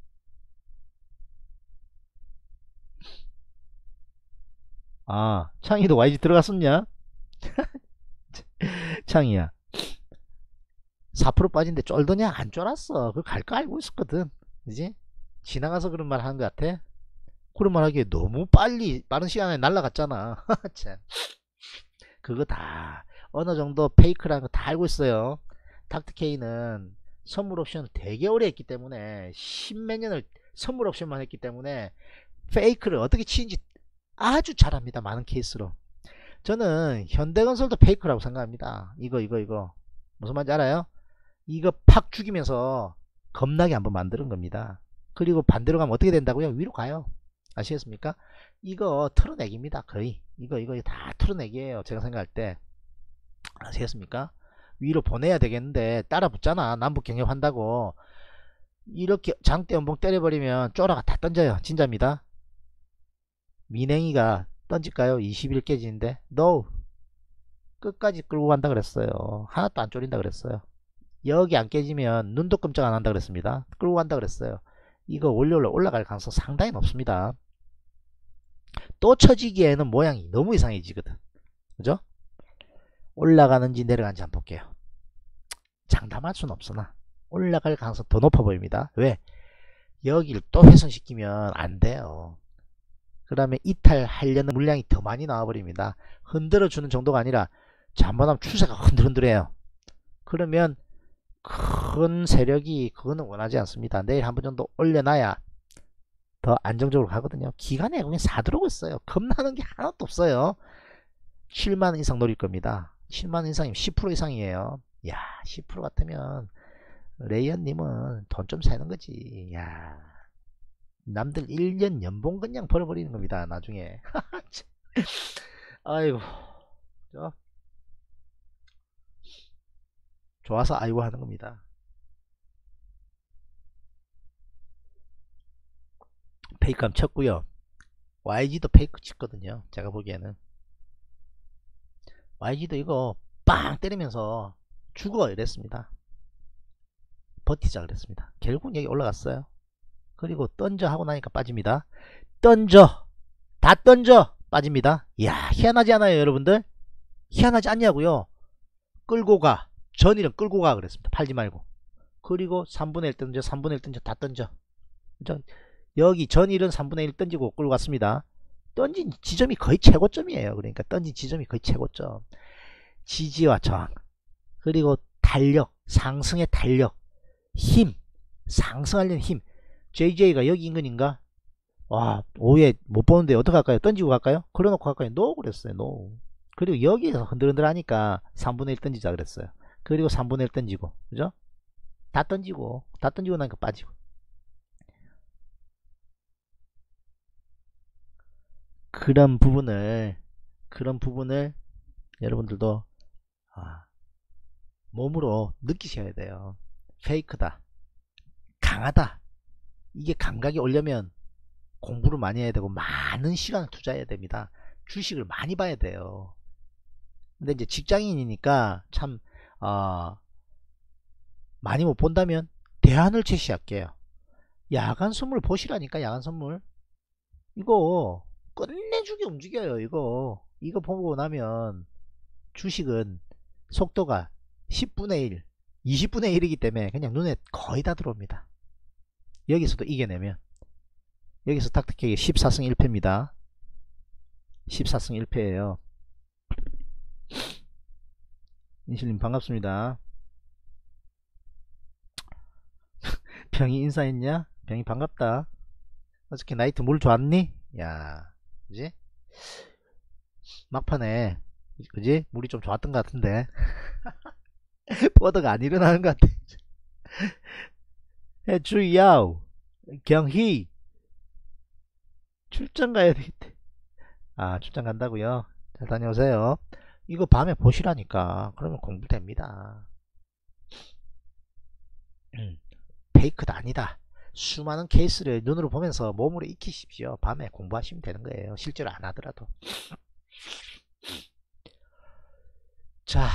아, 창희도 YG 들어갔었냐? 창희야 4% 빠진데 쫄더냐? 안 쫄았어. 그거 갈 거 알고 있었거든. 그지? 지나가서 그런 말 하는 것 같아? 그런 말 하기에 너무 빠른 시간에 날라갔잖아. 참. 그거 다 어느 정도 페이크라는 거 다 알고 있어요. 닥터케이는 선물 옵션을 되게 오래 했기 때문에 십몇 년을 선물 옵션만 했기 때문에 페이크를 어떻게 치는지 아주 잘합니다. 많은 케이스로. 저는 현대건설도 페이크라고 생각합니다. 이거 무슨 말인지 알아요? 이거 팍 죽이면서 겁나게 한번 만드는 겁니다. 그리고 반대로 가면 어떻게 된다고요? 위로 가요. 아시겠습니까? 이거 털어내기입니다. 거의 이거 다 털어내기예요. 제가 생각할 때. 아시겠습니까? 위로 보내야 되겠는데 따라 붙잖아. 남북 경협한다고. 이렇게 장대 연봉 때려버리면 쪼라가 다 던져요. 진짜입니다. 민행이가 던질까요? 20일 깨지는데 NO. 끝까지 끌고 간다 그랬어요. 하나도 안 쫄린다 그랬어요. 여기 안 깨지면 눈도 끔찍 안 한다 그랬습니다. 끌고 간다 그랬어요. 이거 월요일로 올라갈 가능성 상당히 높습니다. 또 쳐지기에는 모양이 너무 이상해지거든. 그죠? 올라가는지 내려가는지 한번 볼게요. 장담할 수는 없으나 올라갈 가능성 더 높아 보입니다. 왜? 여기를 또 훼손시키면 안 돼요. 그 다음에 이탈하려는 물량이 더 많이 나와버립니다. 흔들어주는 정도가 아니라 잘못하면 추세가 흔들흔들해요. 그러면 큰 세력이 그거는 원하지 않습니다. 내일 한 번 정도 올려놔야 더 안정적으로 가거든요. 기간에 그냥 사들어오고 있어요. 겁나는 게 하나도 없어요. 7만원 이상 노릴 겁니다. 7만원 이상이면 10% 이상이에요. 야, 10% 같으면 레이언님은 돈 좀 세는 거지. 야, 남들 1년 연봉 그냥 벌어버리는 겁니다. 나중에. 아이고, 좋아서 아이고 하는 겁니다. 페이크함 쳤고요. YG도 페이크 쳤거든요. 제가 보기에는 YG도 이거 빵 때리면서 죽어 이랬습니다. 버티자 그랬습니다. 결국 여기 올라갔어요. 그리고 던져 하고 나니까 빠집니다. 던져 다 던져 빠집니다. 이야, 희한하지 않아요 여러분들? 희한하지 않냐고요. 끌고 가, 전일은 끌고 가 그랬습니다. 팔지 말고. 그리고 3분의 1 던져, 3분의 1 던져, 다 던져. 그죠? 여기 전일은 3분의 1 던지고 끌고 갔습니다. 던진 지점이 거의 최고점이에요. 그러니까 던진 지점이 거의 최고점. 지지와 저항, 그리고 탄력, 상승의 탄력, 힘, 상승하려는 힘. JJ가 여기 인근인가? 와, 오후에 못 보는데 어떡할까요? 던지고 갈까요? 걸어놓고 갈까요? 노 그랬어요. 노. 그리고 여기에서 흔들흔들 하니까 3분의 1 던지자 그랬어요. 그리고 3분의 1 던지고, 그죠? 다 던지고 나니까 빠지고. 그런 부분을 여러분들도 몸으로 느끼셔야 돼요. 페이크다, 강하다. 이게 감각이 오려면 공부를 많이 해야 되고 많은 시간을 투자해야 됩니다. 주식을 많이 봐야 돼요. 근데 이제 직장인이니까 참 많이 못 본다면 대안을 제시할게요. 야간 선물 보시라니까. 야간 선물 이거 끝내주게 움직여요. 이거 보고 나면 주식은 속도가 10분의 1 20분의 1이기 때문에 그냥 눈에 거의 다 들어옵니다. 여기서도 이겨내면. 여기서 닥터케이 14승 1패입니다 14승 1패예요 인실님 반갑습니다. 병이 인사했냐? 병이 반갑다. 어저께 나이트 물 좋았니? 야, 그지? 막판에 그지? 물이 좀 좋았던 것 같은데 뻗어가 안 일어나는 것 같아. 주야우 경희 출장 가야 되겠대. 출장 간다고요? 잘 다녀오세요. 이거 밤에 보시라니까. 그러면 공부됩니다. 페이크도 아니다. 수많은 케이스를 눈으로 보면서 몸으로 익히십시오. 밤에 공부하시면 되는 거예요. 실제로 안 하더라도. 자,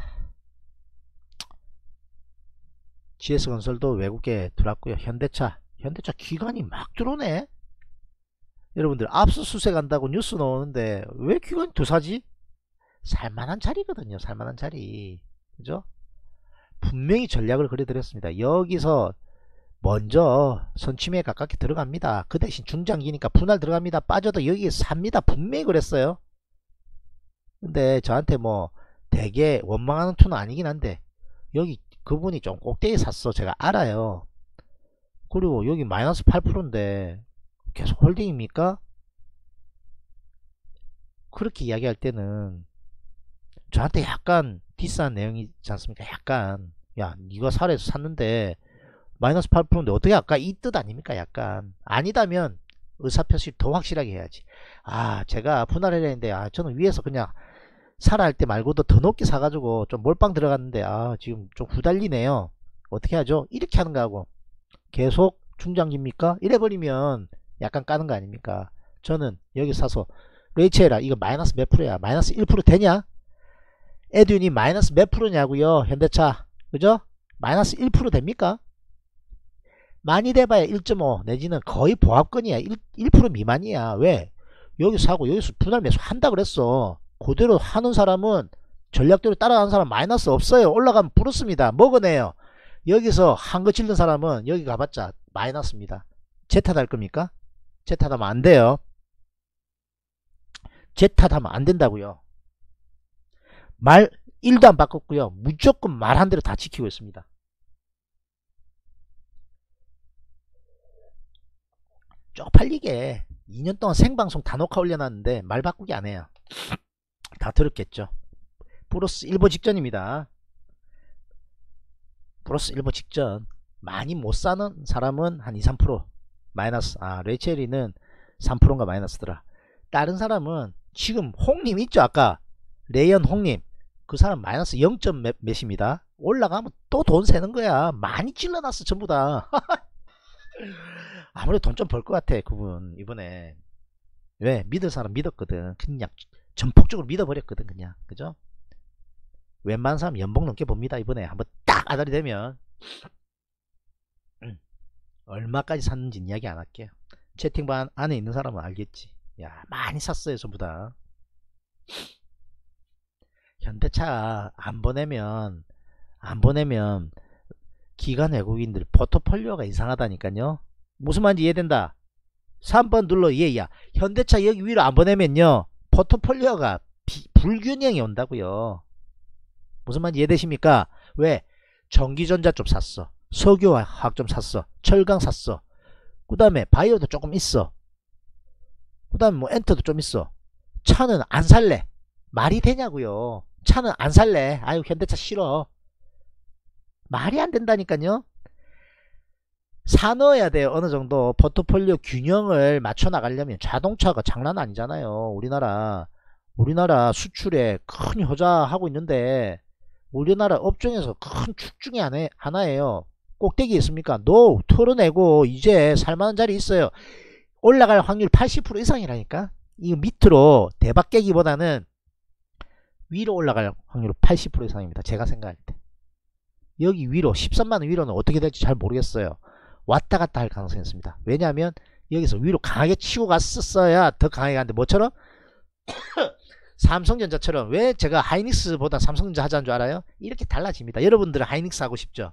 GS건설도 외국에 들어왔고요. 현대차 기관이 막 들어오네. 여러분들 압수수색 한다고 뉴스 나오는데 왜 기관이 더 사지? 살만한 자리거든요. 살만한 자리. 그죠? 분명히 전략을 그려드렸습니다. 여기서 먼저 선침에 가깝게 들어갑니다. 그 대신 중장기니까 분할 들어갑니다. 빠져도 여기에 삽니다. 분명히 그랬어요. 근데 저한테 뭐 되게 원망하는 톤은 아니긴 한데 여기 그분이 좀 꼭대기에 샀어. 제가 알아요. 그리고 여기 마이너스 8%인데 계속 홀딩입니까? 그렇게 이야기할 때는 저한테 약간 디스한 내용이지 않습니까? 약간 야 니가 살에서 샀는데 마이너스 8%인데 어떻게 할까? 이 뜻 아닙니까? 약간 아니다면 의사표시 더 확실하게 해야지. 제가 분할해야 했는데 저는 위에서 그냥 사라 할 때 말고도 더 높게 사가지고 좀 몰빵 들어갔는데 지금 좀 후달리네요. 어떻게 하죠? 이렇게 하는 거하고 계속 중장기입니까? 이래버리면 약간 까는 거 아닙니까? 저는 여기 사서 레이첼아 이거 마이너스 몇 프로야? 마이너스 1% 되냐? 에듀니 마이너스 몇 프로냐고요? 현대차 그죠? 마이너스 1% 됩니까? 많이 돼봐야 1.5 내지는 거의 보합권이야. 1% 미만이야. 왜? 여기서 사고 여기서 분할 매수 한다 그랬어. 그대로 하는 사람은 전략대로 따라가는 사람 마이너스 없어요. 올라가면 플러스입니다. 먹어내요. 여기서 한 거 질른 사람은 여기 가봤자 마이너스입니다. 제탓 할 겁니까? 제탓 하면 안 돼요. 제탓 하면 안 된다고요. 말 1도 안 바꿨고요. 무조건 말한 대로 다 지키고 있습니다. 쪽팔리게 2년 동안 생방송 다 녹화 올려놨는데 말 바꾸기 안 해요. 다 들었겠죠. 플러스 1보 직전입니다. 플러스 1보 직전. 많이 못 사는 사람은 한 2, 3% 마이너스. 레이첼이는 3%인가 마이너스더라. 다른 사람은 지금 홍님 있죠? 아까 레이언 홍님 그 사람 마이너스 0. 몇입니다. 올라가면 또 돈 새는 거야. 많이 찔러놨어 전부 다. 아무래도 돈 좀 벌 것 같아 그분 이번에. 왜? 믿을 사람 믿었거든. 그냥 전폭적으로 믿어버렸거든 그냥. 그죠? 웬만한 사람 연봉 넘게 봅니다 이번에. 한번 딱 아다리 되면. 얼마까지 샀는지 이야기 안 할게요. 채팅방 안에 있는 사람은 알겠지. 야 많이 샀어요 전부 다. 현대차 안 보내면 기관 외국인들 포트폴리오가 이상하다니까요. 무슨 말인지 이해된다. 3번 눌러 얘야. 현대차 여기 위로 안 보내면요 포트폴리오가 불균형이 온다고요. 무슨 말인지 이해되십니까? 왜? 전기전자 좀 샀어, 석유화학 좀 샀어, 철강 샀어, 그 다음에 바이오도 조금 있어, 그 다음에 뭐 엔터도 좀 있어. 차는 안 살래. 말이 되냐고요. 차는 안 살래. 아유 현대차 싫어. 말이 안 된다니까요. 사넣어야 돼요. 어느 정도 포트폴리오 균형을 맞춰 나가려면. 자동차가 장난 아니잖아요. 우리나라 수출에 큰 효자하고 있는데 우리나라 업종에서 큰 축 중에 하나예요. 꼭대기 있습니까? 노. 털어내고 이제 살만한 자리 있어요. 올라갈 확률 80% 이상이라니까. 이거 밑으로 대박 깨기보다는 위로 올라갈 확률 80% 이상입니다. 제가 생각할 때. 여기 위로 13만원 위로는 어떻게 될지 잘 모르겠어요. 왔다 갔다 할 가능성이 있습니다. 왜냐하면 여기서 위로 강하게 치고 갔었어야 더 강하게 갔는데 뭐처럼? 삼성전자처럼. 왜 제가 하이닉스보다 삼성전자 하자는 줄 알아요? 이렇게 달라집니다. 여러분들은 하이닉스 하고 싶죠?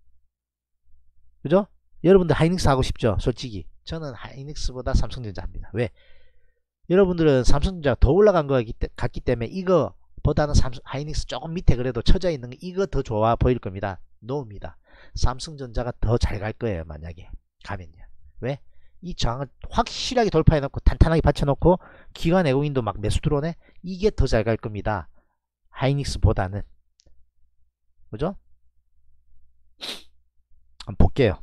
그죠? 여러분들 하이닉스 하고 싶죠? 솔직히 저는 하이닉스보다 삼성전자 합니다. 왜? 여러분들은 삼성전자가 더 올라간 거 같기 때문에 이거보다는 하이닉스 조금 밑에 그래도 처져 있는 이거 더 좋아 보일 겁니다. 노입니다. 삼성전자가 더 잘 갈 거예요. 만약에 가면요. 왜? 이 저항을 확실하게 돌파해 놓고 탄탄하게 받쳐 놓고 기관 외국인도 막 매수 들어오네. 이게 더 잘 갈 겁니다. 하이닉스보다는. 그죠? 한번 볼게요.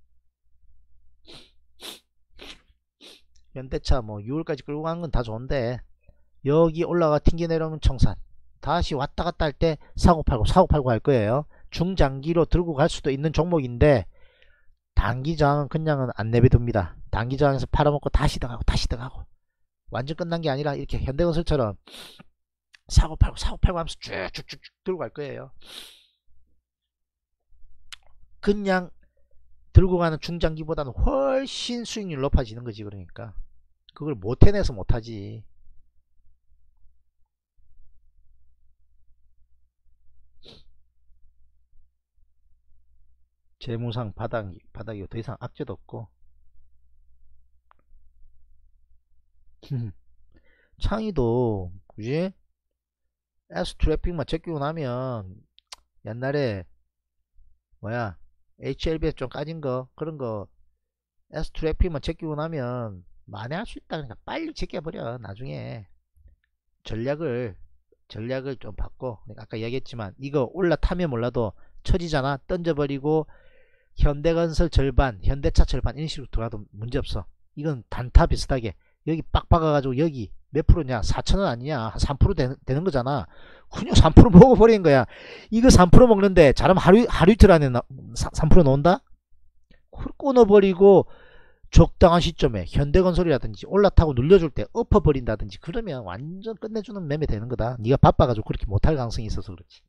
현대차 뭐 6월까지 끌고 가는 건 다 좋은데 여기 올라가 튕겨 내려오면 청산, 다시 왔다 갔다 할 때 사고 팔고 할 거예요. 중장기로 들고 갈 수도 있는 종목인데 단기 저항은 그냥은 안 내비둡니다. 단기 저항에서 팔아먹고 다시 들어가고 완전 끝난 게 아니라 이렇게 현대건설처럼 사고팔고 하면서 쭉쭉쭉 들고 갈 거예요. 그냥 들고 가는 중장기보다는 훨씬 수익률 높아지는 거지. 그러니까 그걸 못 해내서 못하지. 재무상 바닥이 더 이상 악재도 없고 창의도 그지? S 트래픽만 제끼고 나면 옛날에 뭐야 HLB에서 좀 까진 거 그런 거 S 트래픽만 제끼고 나면 만회할 수 있다. 그러니까 빨리 제껴버려. 나중에 전략을 좀 바꿔. 그러니까 아까 얘기했지만 이거 올라타면 몰라도 처지잖아. 던져버리고 현대건설 절반, 현대차 절반 이런 식으로 들어가도 문제없어. 이건 단타 비슷하게 여기 빡 박아가지고 여기 몇 프로냐? 4,000원 아니냐? 한 3% 되는 거잖아. 그냥 3% 먹어버리는 거야. 이거 3% 먹는데 잘하면 하루 이틀 안에 3% 넣는다? 끊어버리고 적당한 시점에 현대건설이라든지 올라타고 눌려줄 때 엎어버린다든지 그러면 완전 끝내주는 매매 되는 거다. 네가 바빠가지고 그렇게 못할 가능성이 있어서 그렇지.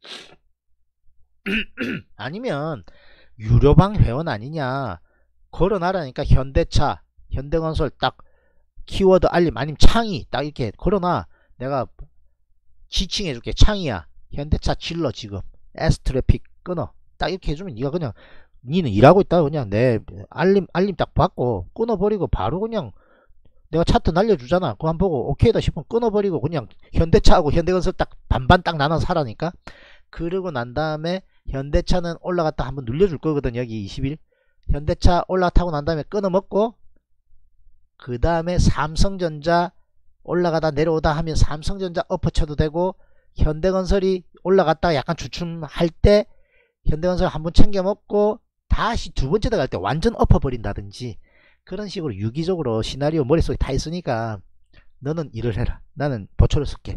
아니면 유료방 회원 아니냐 걸어놔라니까. 현대차 현대건설 딱 키워드 알림 아니면 창의 딱 이렇게 걸어놔. 내가 지칭해줄게. 창의야 현대차 질러 지금 S트래픽 끊어 딱 이렇게 해주면 네가 그냥 니는 일하고 있다. 그냥 내 알림 딱 받고 끊어버리고 바로 그냥 내가 차트 날려주잖아. 그거 한번 보고 오케이다 싶으면 끊어버리고 그냥 현대차하고 현대건설 딱 반반 딱 나눠 사라니까. 그러고 난 다음에 현대차는 올라갔다 한번 눌려줄 거거든. 여기 20일 현대차 올라타고 난 다음에 끊어먹고 그 다음에 삼성전자 올라가다 내려오다 하면 삼성전자 엎어쳐도 되고 현대건설이 올라갔다가 약간 주춤할 때 현대건설 한번 챙겨먹고 다시 두 번째 들어갈 때 완전 엎어버린다든지 그런 식으로 유기적으로 시나리오 머릿속에 다 있으니까 너는 일을 해라. 나는 보초를 쓸게.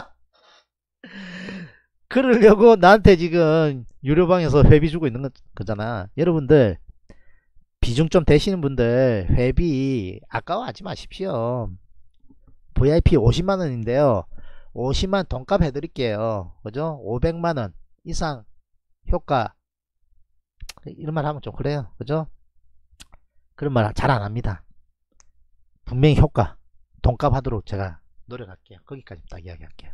그러려고 나한테 지금 유료방에서 회비 주고 있는 거잖아. 여러분들 비중 좀 되시는 분들 회비 아까워하지 마십시오. VIP 50만원인데요 50만 돈값 해드릴게요. 그죠? 500만원 이상 효과 이런 말 하면 좀 그래요. 그죠? 그런 말 잘 안합니다. 분명히 효과 돈값 하도록 제가 노력할게요. 거기까지 딱 이야기할게요.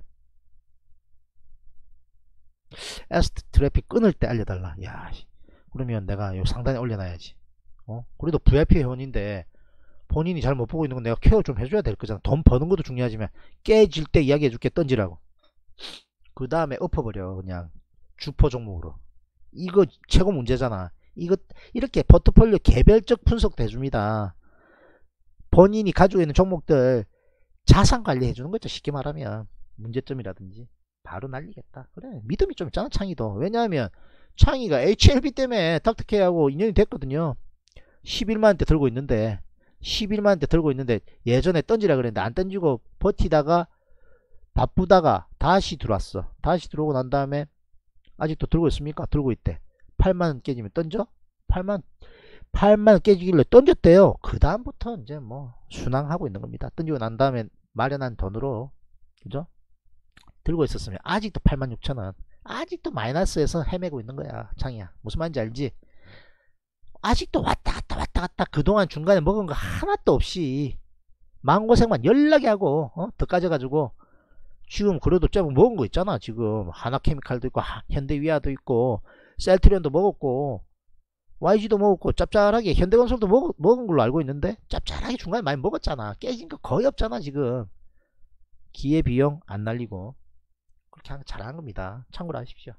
S 트래픽 끊을 때 알려달라. 야, 그러면 내가 요 상단에 올려놔야지. 그래도 VIP 회원인데 본인이 잘 못 보고 있는 건 내가 케어 좀 해줘야 될 거잖아. 돈 버는 것도 중요하지만 깨질 때 이야기해줄게. 던지라고. 그 다음에 엎어버려. 그냥 주포 종목으로. 이거 최고 문제잖아. 이거 이렇게 포트폴리오 개별적 분석도 해줍니다. 본인이 가지고 있는 종목들 자산 관리해주는 거죠. 쉽게 말하면 문제점이라든지 바로 날리겠다. 그래, 믿음이 좀 있잖아 창희도. 왜냐하면 창희가 HLB 때문에 닥터케이하고 인연이 됐거든요. 11만원대 들고 있는데 11만원대 들고 있는데 예전에 던지라 그랬는데 안 던지고 버티다가 바쁘다가 다시 들어왔어. 다시 들어오고 난 다음에 아직도 들고 있습니까? 들고 있대. 8만원 깨지면 던져? 8만원 깨지길래 던졌대요. 그 다음부터 이제 뭐 순항하고 있는 겁니다. 던지고 난 다음에 마련한 돈으로, 그죠? 들고 있었으면 아직도 86,000원. 아직도 마이너스에서 헤매고 있는 거야 창이야. 무슨 말인지 알지? 아직도 왔다 갔다 그동안 중간에 먹은 거 하나도 없이 마음고생만 연락이 하고 더 까져가지고 지금 그래도 좀 먹은 거 있잖아. 지금 하나케미칼도 있고 현대위아도 있고 셀트리온도 먹었고 YG도 먹었고 짭짤하게 현대건설도 먹은 걸로 알고 있는데 짭짤하게 중간에 많이 먹었잖아. 깨진 거 거의 없잖아 지금. 기회비용 안 날리고 그렇게 잘하는 겁니다. 참고로 하십시오.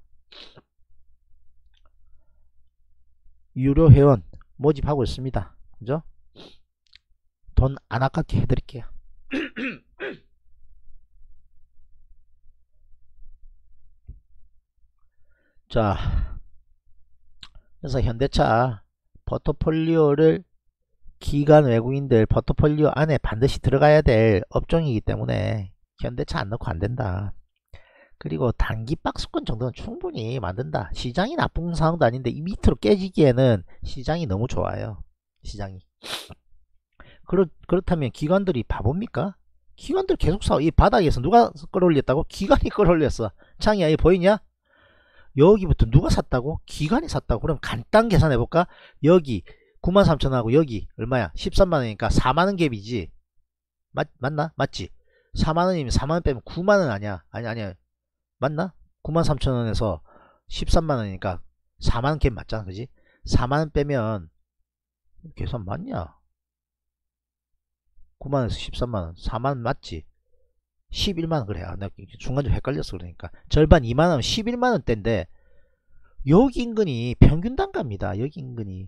유료 회원 모집하고 있습니다. 그죠? 돈 안 아깝게 해드릴게요. 자, 그래서 현대차 포트폴리오를 기관 외국인들 포트폴리오 안에 반드시 들어가야 될 업종이기 때문에 현대차 안 넣고 안 된다. 그리고 단기 박스권 정도는 충분히 만든다. 시장이 나쁜 상황도 아닌데 이 밑으로 깨지기에는 시장이 너무 좋아요. 시장이. 그렇다면 기관들이 바보입니까? 기관들 계속 이 바닥에서 누가 끌어올렸다고? 기관이 끌어올렸어. 창이야, 이 보이냐? 여기부터 누가 샀다고? 기관이 샀다고. 그럼 간단 계산해볼까? 여기 93,000원하고 여기 얼마야? 13만원이니까 4만원 갭이지. 맞나? 맞지? 4만원이면 4만원 빼면 9만원 아니야? 아니야. 맞나? 93,000원에서 13만원이니까 4만원 갭 맞잖아. 그지? 4만원 빼면 계산 맞냐? 9만원에서 13만원 4만원 맞지? 11만원 그래. 내가 중간 좀 헷갈렸어. 그러니까 절반 2만원 11만원대인데 여기 인근이 평균 단가입니다. 여기 인근이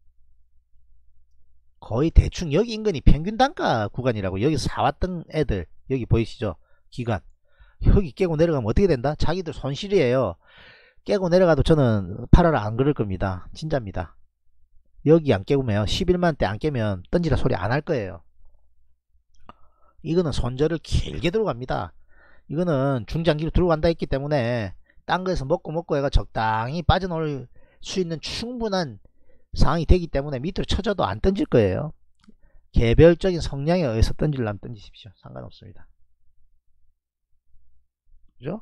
거의 대충 여기 인근이 평균 단가 구간이라고. 여기서 사왔던 애들 여기 보이시죠? 기간 여기 깨고 내려가면 어떻게 된다? 자기들 손실이에요. 깨고 내려가도 저는 팔아라 안 그럴 겁니다. 진짜입니다. 여기 안 깨우면 11만원대 안 깨면 던지라 소리 안 할 거예요. 이거는 손절을 길게 들어갑니다. 이거는 중장기로 들어간다 했기 때문에 딴 거에서 먹고 해가 적당히 빠져나올 수 있는 충분한 상황이 되기 때문에 밑으로 쳐져도 안 던질 거예요. 개별적인 성향에 의해서 던질라면 던지십시오. 상관없습니다. 그죠?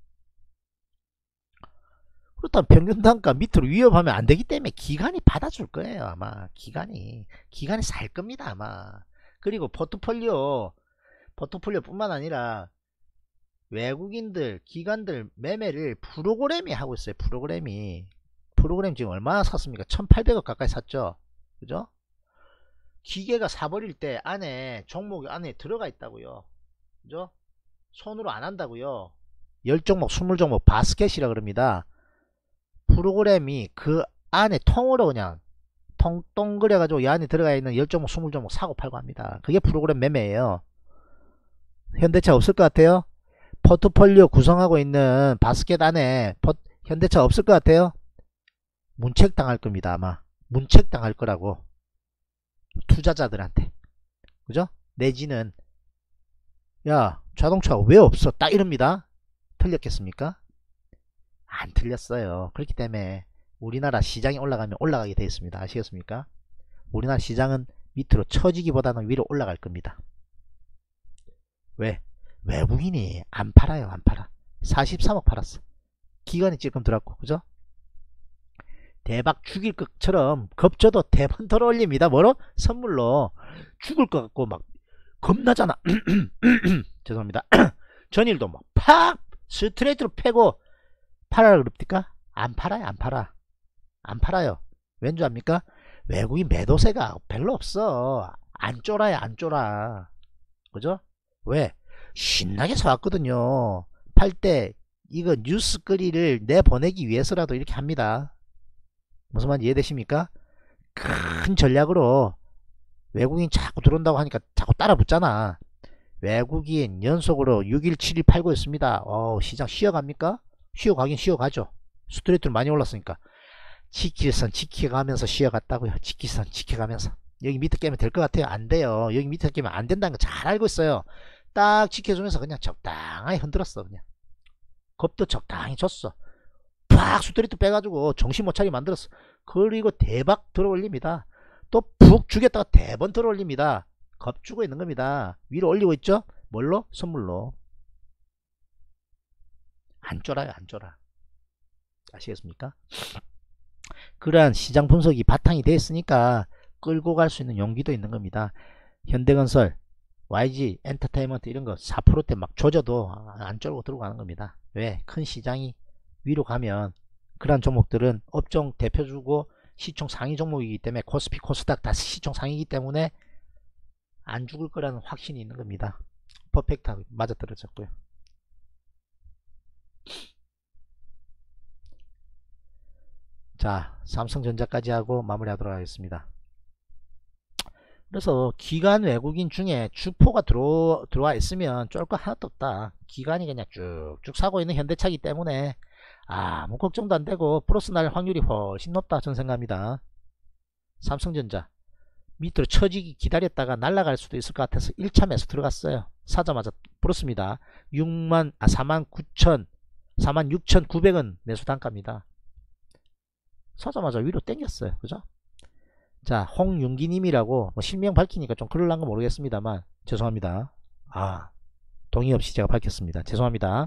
그렇다면 평균 단가 밑으로 위협하면 안 되기 때문에 기관이 받아줄 거예요. 아마 기관이 살 겁니다. 아마. 그리고 포트폴리오 뿐만 아니라 외국인들 기관들 매매를 프로그램이 하고 있어요. 프로그램 지금 얼마나 샀습니까? 1800억 가까이 샀죠. 그죠? 기계가 사버릴 때 안에 종목이 안에 들어가 있다고요. 그죠? 손으로 안 한다고요. 10종목 20종목 바스켓이라 그럽니다. 프로그램이 그 안에 통으로 그냥 통똥 그려가지고 이 안에 들어가 있는 10종목 20종목 사고 팔고 합니다. 그게 프로그램 매매예요. 현대차 없을 것 같아요? 포트폴리오 구성하고 있는 바스켓 안에 현대차 없을 것 같아요? 문책 당할 겁니다. 아마 문책 당할 거라고. 투자자들한테. 그죠? 내지는 야 자동차가 왜 없어? 딱 이럽니다. 틀렸겠습니까? 안 틀렸어요. 그렇기 때문에 우리나라 시장이 올라가면 올라가게 되어 있습니다. 아시겠습니까? 우리나라 시장은 밑으로 처지기보다는 위로 올라갈 겁니다. 왜? 외국인이 안 팔아요. 안 팔아. 43억 팔았어. 기관이 지금 들어왔고. 그죠? 대박 죽일 것처럼 겁줘도 대번 덜 올립니다. 뭐로? 선물로 죽을 것 같고 막 겁나잖아. 죄송합니다. 전일도 막 팍 스트레이트로 패고 팔아라 그럽니까? 안 팔아요. 안 팔아요. 왠 줄 압니까? 외국인 매도세가 별로 없어. 안 쫄아요, 안 쫄아. 그죠? 왜? 신나게 사왔거든요. 팔 때 이거 뉴스거리를 내보내기 위해서라도 이렇게 합니다. 무슨 말인지 이해되십니까? 큰 전략으로 외국인 자꾸 들어온다고 하니까 자꾸 따라 붙잖아. 외국인 연속으로 6일 7일 팔고 있습니다. 시장 쉬어갑니까? 쉬어가긴 쉬어가죠. 스트레이트로 많이 올랐으니까. 지킬선 지켜가면서 쉬어갔다고요. 지킬선 지켜가면서. 여기 밑에 깨면 될 것 같아요. 안 돼요. 여기 밑에 깨면 안 된다는 거 잘 알고 있어요. 딱 지켜주면서 그냥 적당하게 흔들었어. 그냥 겁도 적당히 줬어. 팍 스트레이트 빼가지고 정신 못 차게 만들었어. 그리고 대박 들어 올립니다. 또 푹 죽였다가 대번 들어 올립니다. 겁주고 있는 겁니다. 위로 올리고 있죠. 뭘로? 선물로. 안 쫄아요, 안 쫄아. 아시겠습니까? 그러한 시장 분석이 바탕이 되어 있으니까 끌고 갈 수 있는 용기도 있는 겁니다. 현대건설, YG, 엔터테인먼트 이런 거 4%대 막 조져도 안 쫄고 들고 가는 겁니다. 왜? 큰 시장이 위로 가면 그러한 종목들은 업종 대표주고 시총 상위 종목이기 때문에 코스피, 코스닥 다 시총 상위이기 때문에 안 죽을 거라는 확신이 있는 겁니다. 퍼펙트하게 맞아떨어졌고요. 자, 삼성전자까지 하고 마무리하도록 하겠습니다. 그래서 기관 외국인 중에 주포가 들어와 있으면 쫄 거 하나도 없다. 기관이 그냥 쭉쭉 사고 있는 현대차기 때문에 아무 걱정도 안 되고 플러스 날 확률이 훨씬 높다 저는 생각합니다. 삼성전자 밑으로 처지기 기다렸다가 날아갈 수도 있을 것 같아서 1차 매수 들어갔어요. 사자마자 풀었습니다. 46,900원 매수 단가입니다. 사자마자 위로 땡겼어요. 그죠? 자, 홍윤기님이라고 실명 밝히니까 좀 그럴란가 모르겠습니다만 죄송합니다. 동의 없이 제가 밝혔습니다. 죄송합니다.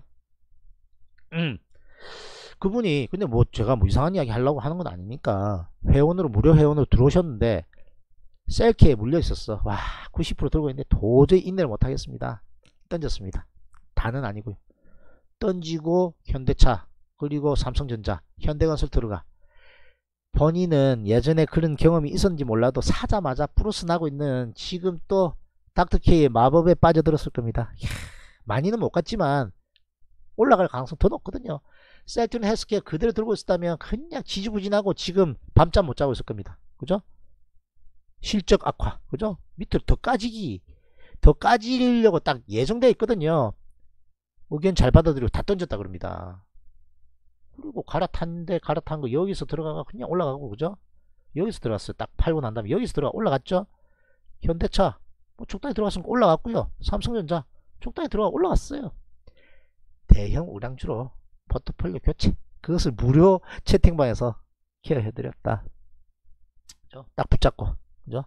그분이 근데 뭐 제가 뭐 이상한 이야기 하려고 하는 건 아니니까 회원으로 무료 회원으로 들어오셨는데 셀키에 물려 있었어. 와, 90% 들고 있는데 도저히 인내를 못 하겠습니다. 던졌습니다. 다는 아니고요. 던지고 현대차 그리고 삼성전자 현대건설 들어가. 본인은 예전에 그런 경험이 있었는지 몰라도 사자마자 플러스 나고 있는 지금 또 닥터케이의 마법에 빠져들었을 겁니다. 이야, 많이는 못 갔지만 올라갈 가능성 더 높거든요. 셀트리온 헬스케어 그대로 들고 있었다면 그냥 지지부진하고 지금 밤잠 못 자고 있을 겁니다. 그죠? 실적 악화. 그죠? 밑으로 더 까지려고 딱 예정되어 있거든요. 의견 잘 받아들이고 다 던졌다 그럽니다. 그리고 갈아탄 거 여기서 들어가가 그냥 올라가고 그죠? 여기서 들어갔어요. 딱 팔고 난 다음에 여기서 들어가 올라갔죠? 현대차 뭐 적당히 들어갔으면 올라갔고요. 삼성전자 적당히 들어가 올라갔어요. 대형 우량주로 포트폴리오 교체 그것을 무료 채팅방에서 케어해드렸다. 그죠? 딱 붙잡고 그죠?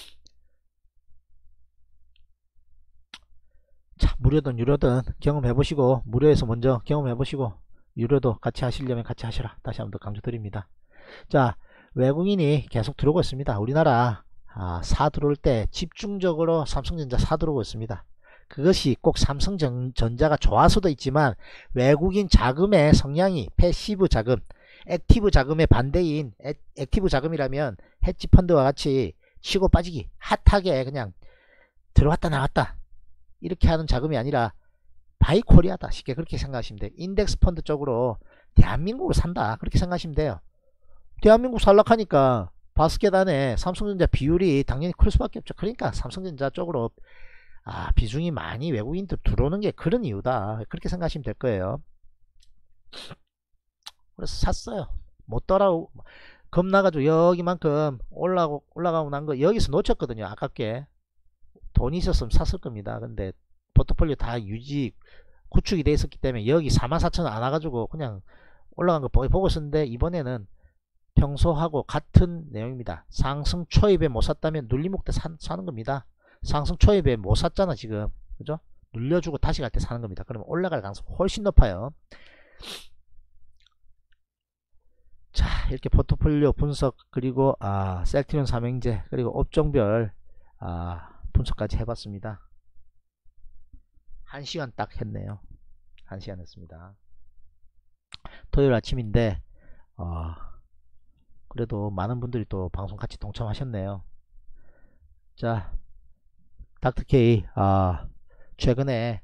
자, 무료든 유료든 경험해보시고 무료에서 먼저 경험해보시고 유료도 같이 하시려면 같이 하시라. 다시 한번 더 강조드립니다. 자, 외국인이 계속 들어오고 있습니다. 우리나라 사 들어올 때 집중적으로 삼성전자 사 들어오고 있습니다. 그것이 꼭 삼성전자가 좋아서도 있지만 외국인 자금의 성향이 패시브 자금, 액티브 자금의 반대인 액티브 자금이라면 헤지펀드와 같이 치고 빠지기 핫하게 그냥 들어왔다 나왔다 이렇게 하는 자금이 아니라 바이코리아다 쉽게 그렇게 생각하시면 돼요. 인덱스 펀드 쪽으로 대한민국을 산다 그렇게 생각하시면 돼요. 대한민국 살락하니까 바스켓 안에 삼성전자 비율이 당연히 클 수밖에 없죠. 그러니까 삼성전자 쪽으로 비중이 많이 외국인들 들어오는 게 그런 이유다 그렇게 생각하시면 될 거예요. 그래서 샀어요. 못 따라오고 겁나가지고 여기만큼 올라가고 난 거 여기서 놓쳤거든요. 아깝게 돈이 있었으면 샀을 겁니다. 근데 포트폴리오 다 유지 구축이 돼 있었기 때문에 여기 44,000원 안 와가지고 그냥 올라간 거 보고 있었는데 이번에는 평소하고 같은 내용입니다. 상승 초입에 못 샀다면 눌림목 때 사는 겁니다. 상승 초입에 못 샀잖아 지금 그죠? 눌려주고 다시 갈 때 사는 겁니다. 그러면 올라갈 가능성 훨씬 높아요. 자, 이렇게 포트폴리오 분석 그리고 셀트리온 삼형제 그리고 업종별 분석까지 해봤습니다. 1시간 딱 했네요. 1시간 했습니다. 토요일 아침인데 그래도 많은 분들이 또 방송 같이 동참하셨네요. 자, 닥터 K 최근에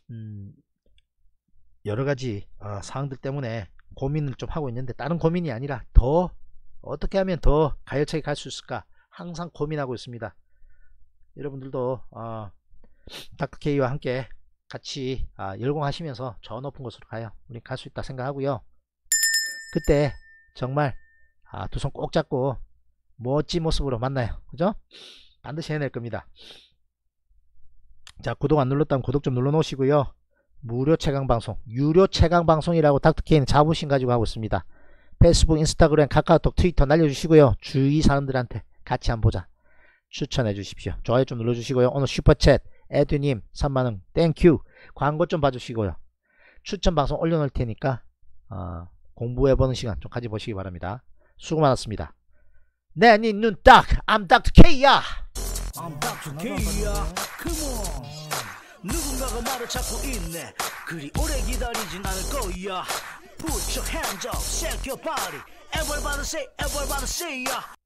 여러가지 사항들 때문에 고민을 좀 하고 있는데, 다른 고민이 아니라 더 어떻게 하면 더 가열차게 갈 수 있을까 항상 고민하고 있습니다. 여러분들도 닥터 K와 함께 같이 열공하시면서 저 높은 곳으로 가요. 우리 갈 수 있다 생각하고요. 그때 정말 두 손 꼭 잡고 멋진 모습으로 만나요. 그죠? 반드시 해낼 겁니다. 자, 구독 안 눌렀다면 구독 좀 눌러 놓으시고요. 무료 최강방송, 유료 최강방송이라고 닥터케이는 자부심 가지고 하고 있습니다. 페이스북, 인스타그램, 카카오톡, 트위터 날려주시고요. 주위 사람들한테 같이 한번 보자 추천해 주십시오. 좋아요 좀 눌러주시고요. 오늘 슈퍼챗 에드님 3만원 땡큐. 광고 좀 봐주시고요. 추천 방송 올려놓을 테니까 공부해보는 시간 좀 가져보시기 바랍니다. 수고 많았습니다. 내 니 눈 딱 I'm Dr. K야. I'm Dr. K야. Come on. 누군가가 말을 찾고 있네. 그리 오래 기다리진 않을 거야. Put your hands up, shake your body. Everybody say, everybody say, yeah.